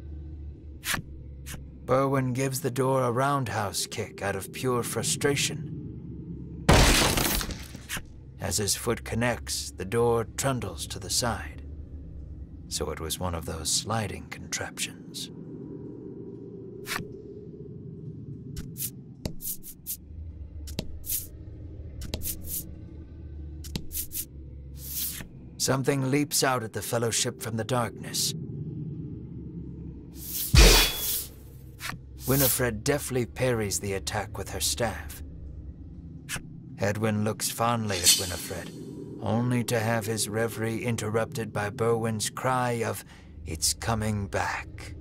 Berwin gives the door a roundhouse kick out of pure frustration. As his foot connects, the door trundles to the side. So it was one of those sliding contraptions. Something leaps out at the Fellowship from the darkness. Winifred deftly parries the attack with her staff. Edwin looks fondly at Winifred, only to have his reverie interrupted by Berwin's cry of, "It's coming back."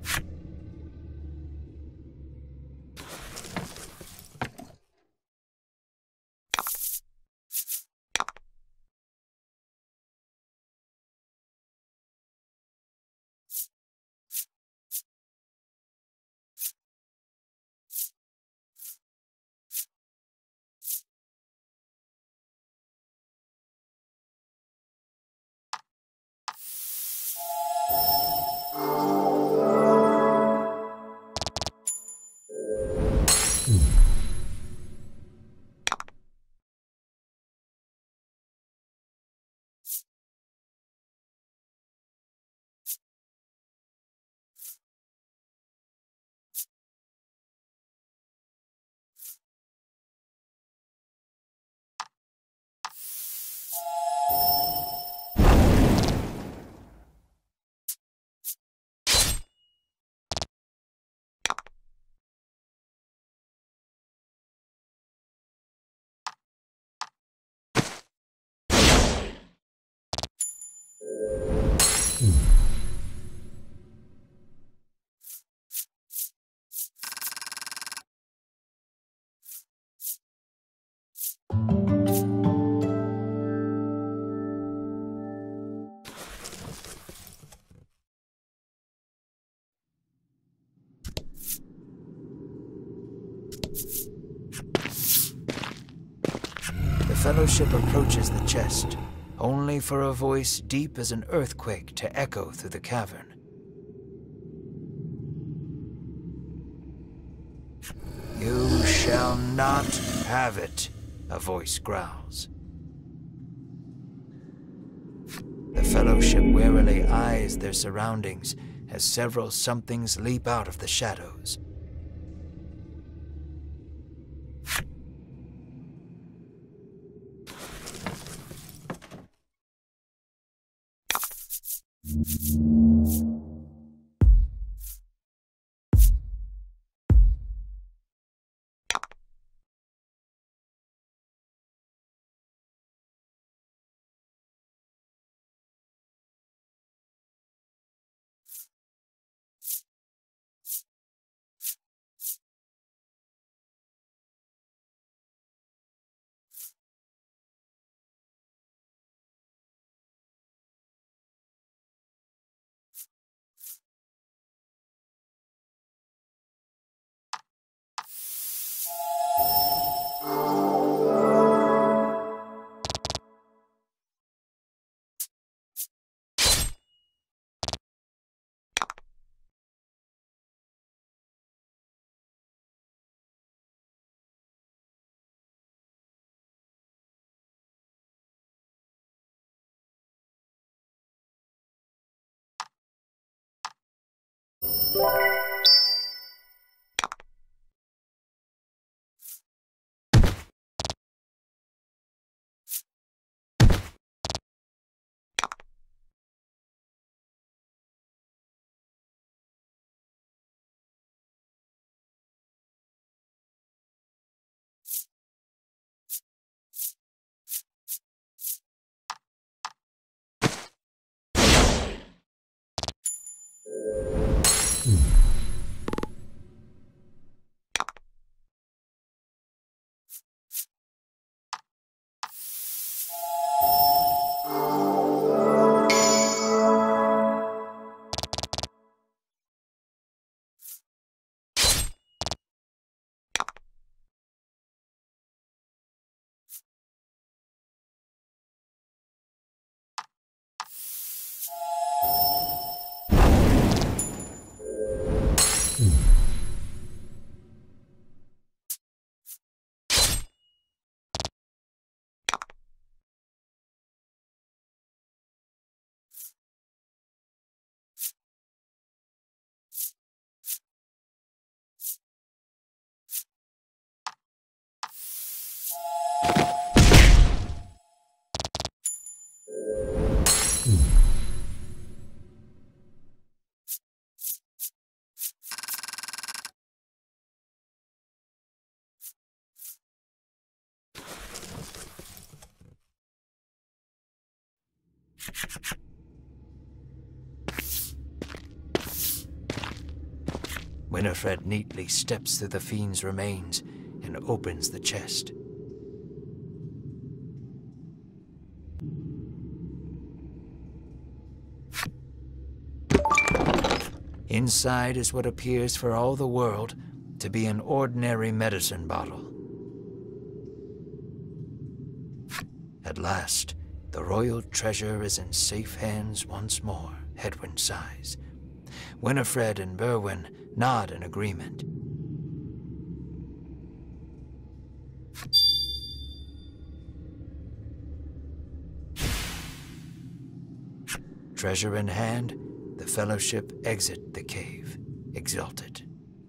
The Fellowship approaches the chest, only for a voice deep as an earthquake to echo through the cavern. "You shall not have it," a voice growls. The Fellowship warily eyes their surroundings as several somethings leap out of the shadows. Winifred neatly steps through the fiend's remains and opens the chest. Inside is what appears for all the world to be an ordinary medicine bottle. At last, the royal treasure is in safe hands once more, Hedwyn sighs. Winifred and Berwin nod in agreement. Treasure in hand, the Fellowship exit the cave, exulted.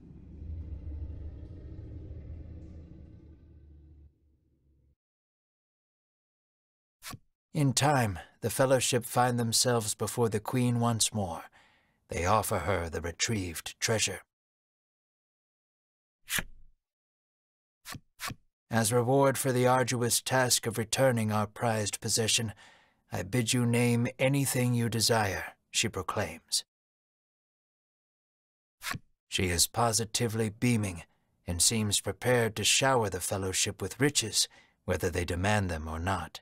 In time, the Fellowship find themselves before the Queen once more. They offer her the retrieved treasure. As reward for the arduous task of returning our prized possession, I bid you name anything you desire, she proclaims. She is positively beaming and seems prepared to shower the Fellowship with riches, whether they demand them or not.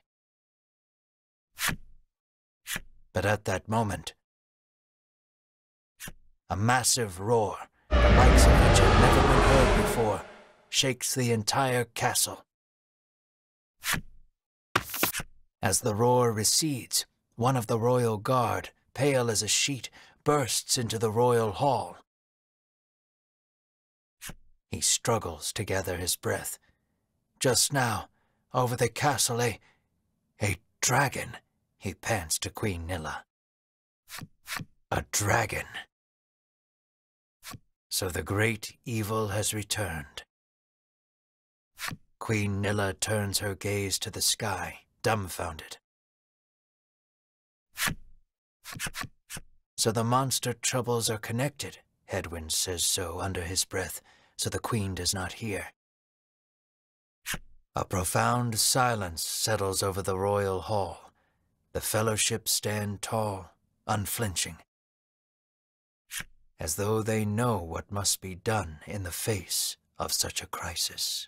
But at that moment, a massive roar, the likes of which had never been heard before, shakes the entire castle. As the roar recedes, one of the royal guard, pale as a sheet, bursts into the royal hall. He struggles to gather his breath. Just now, over the castle, a dragon, he pants to Queen Nilla. A dragon. So the great evil has returned. Queen Nilla turns her gaze to the sky, dumbfounded. So the monster troubles are connected. Hedwyn says so under his breath, so the queen does not hear. A profound silence settles over the royal hall. The fellowship stand tall, unflinching, as though they know what must be done in the face of such a crisis.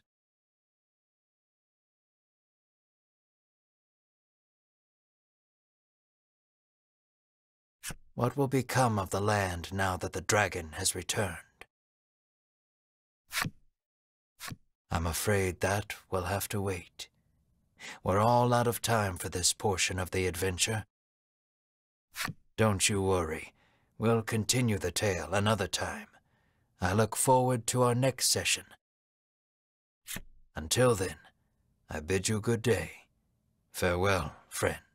What will become of the land now that the dragon has returned? I'm afraid that will have to wait. We're all out of time for this portion of the adventure. Don't you worry. We'll continue the tale another time. I look forward to our next session. Until then, I bid you good day. Farewell, friend.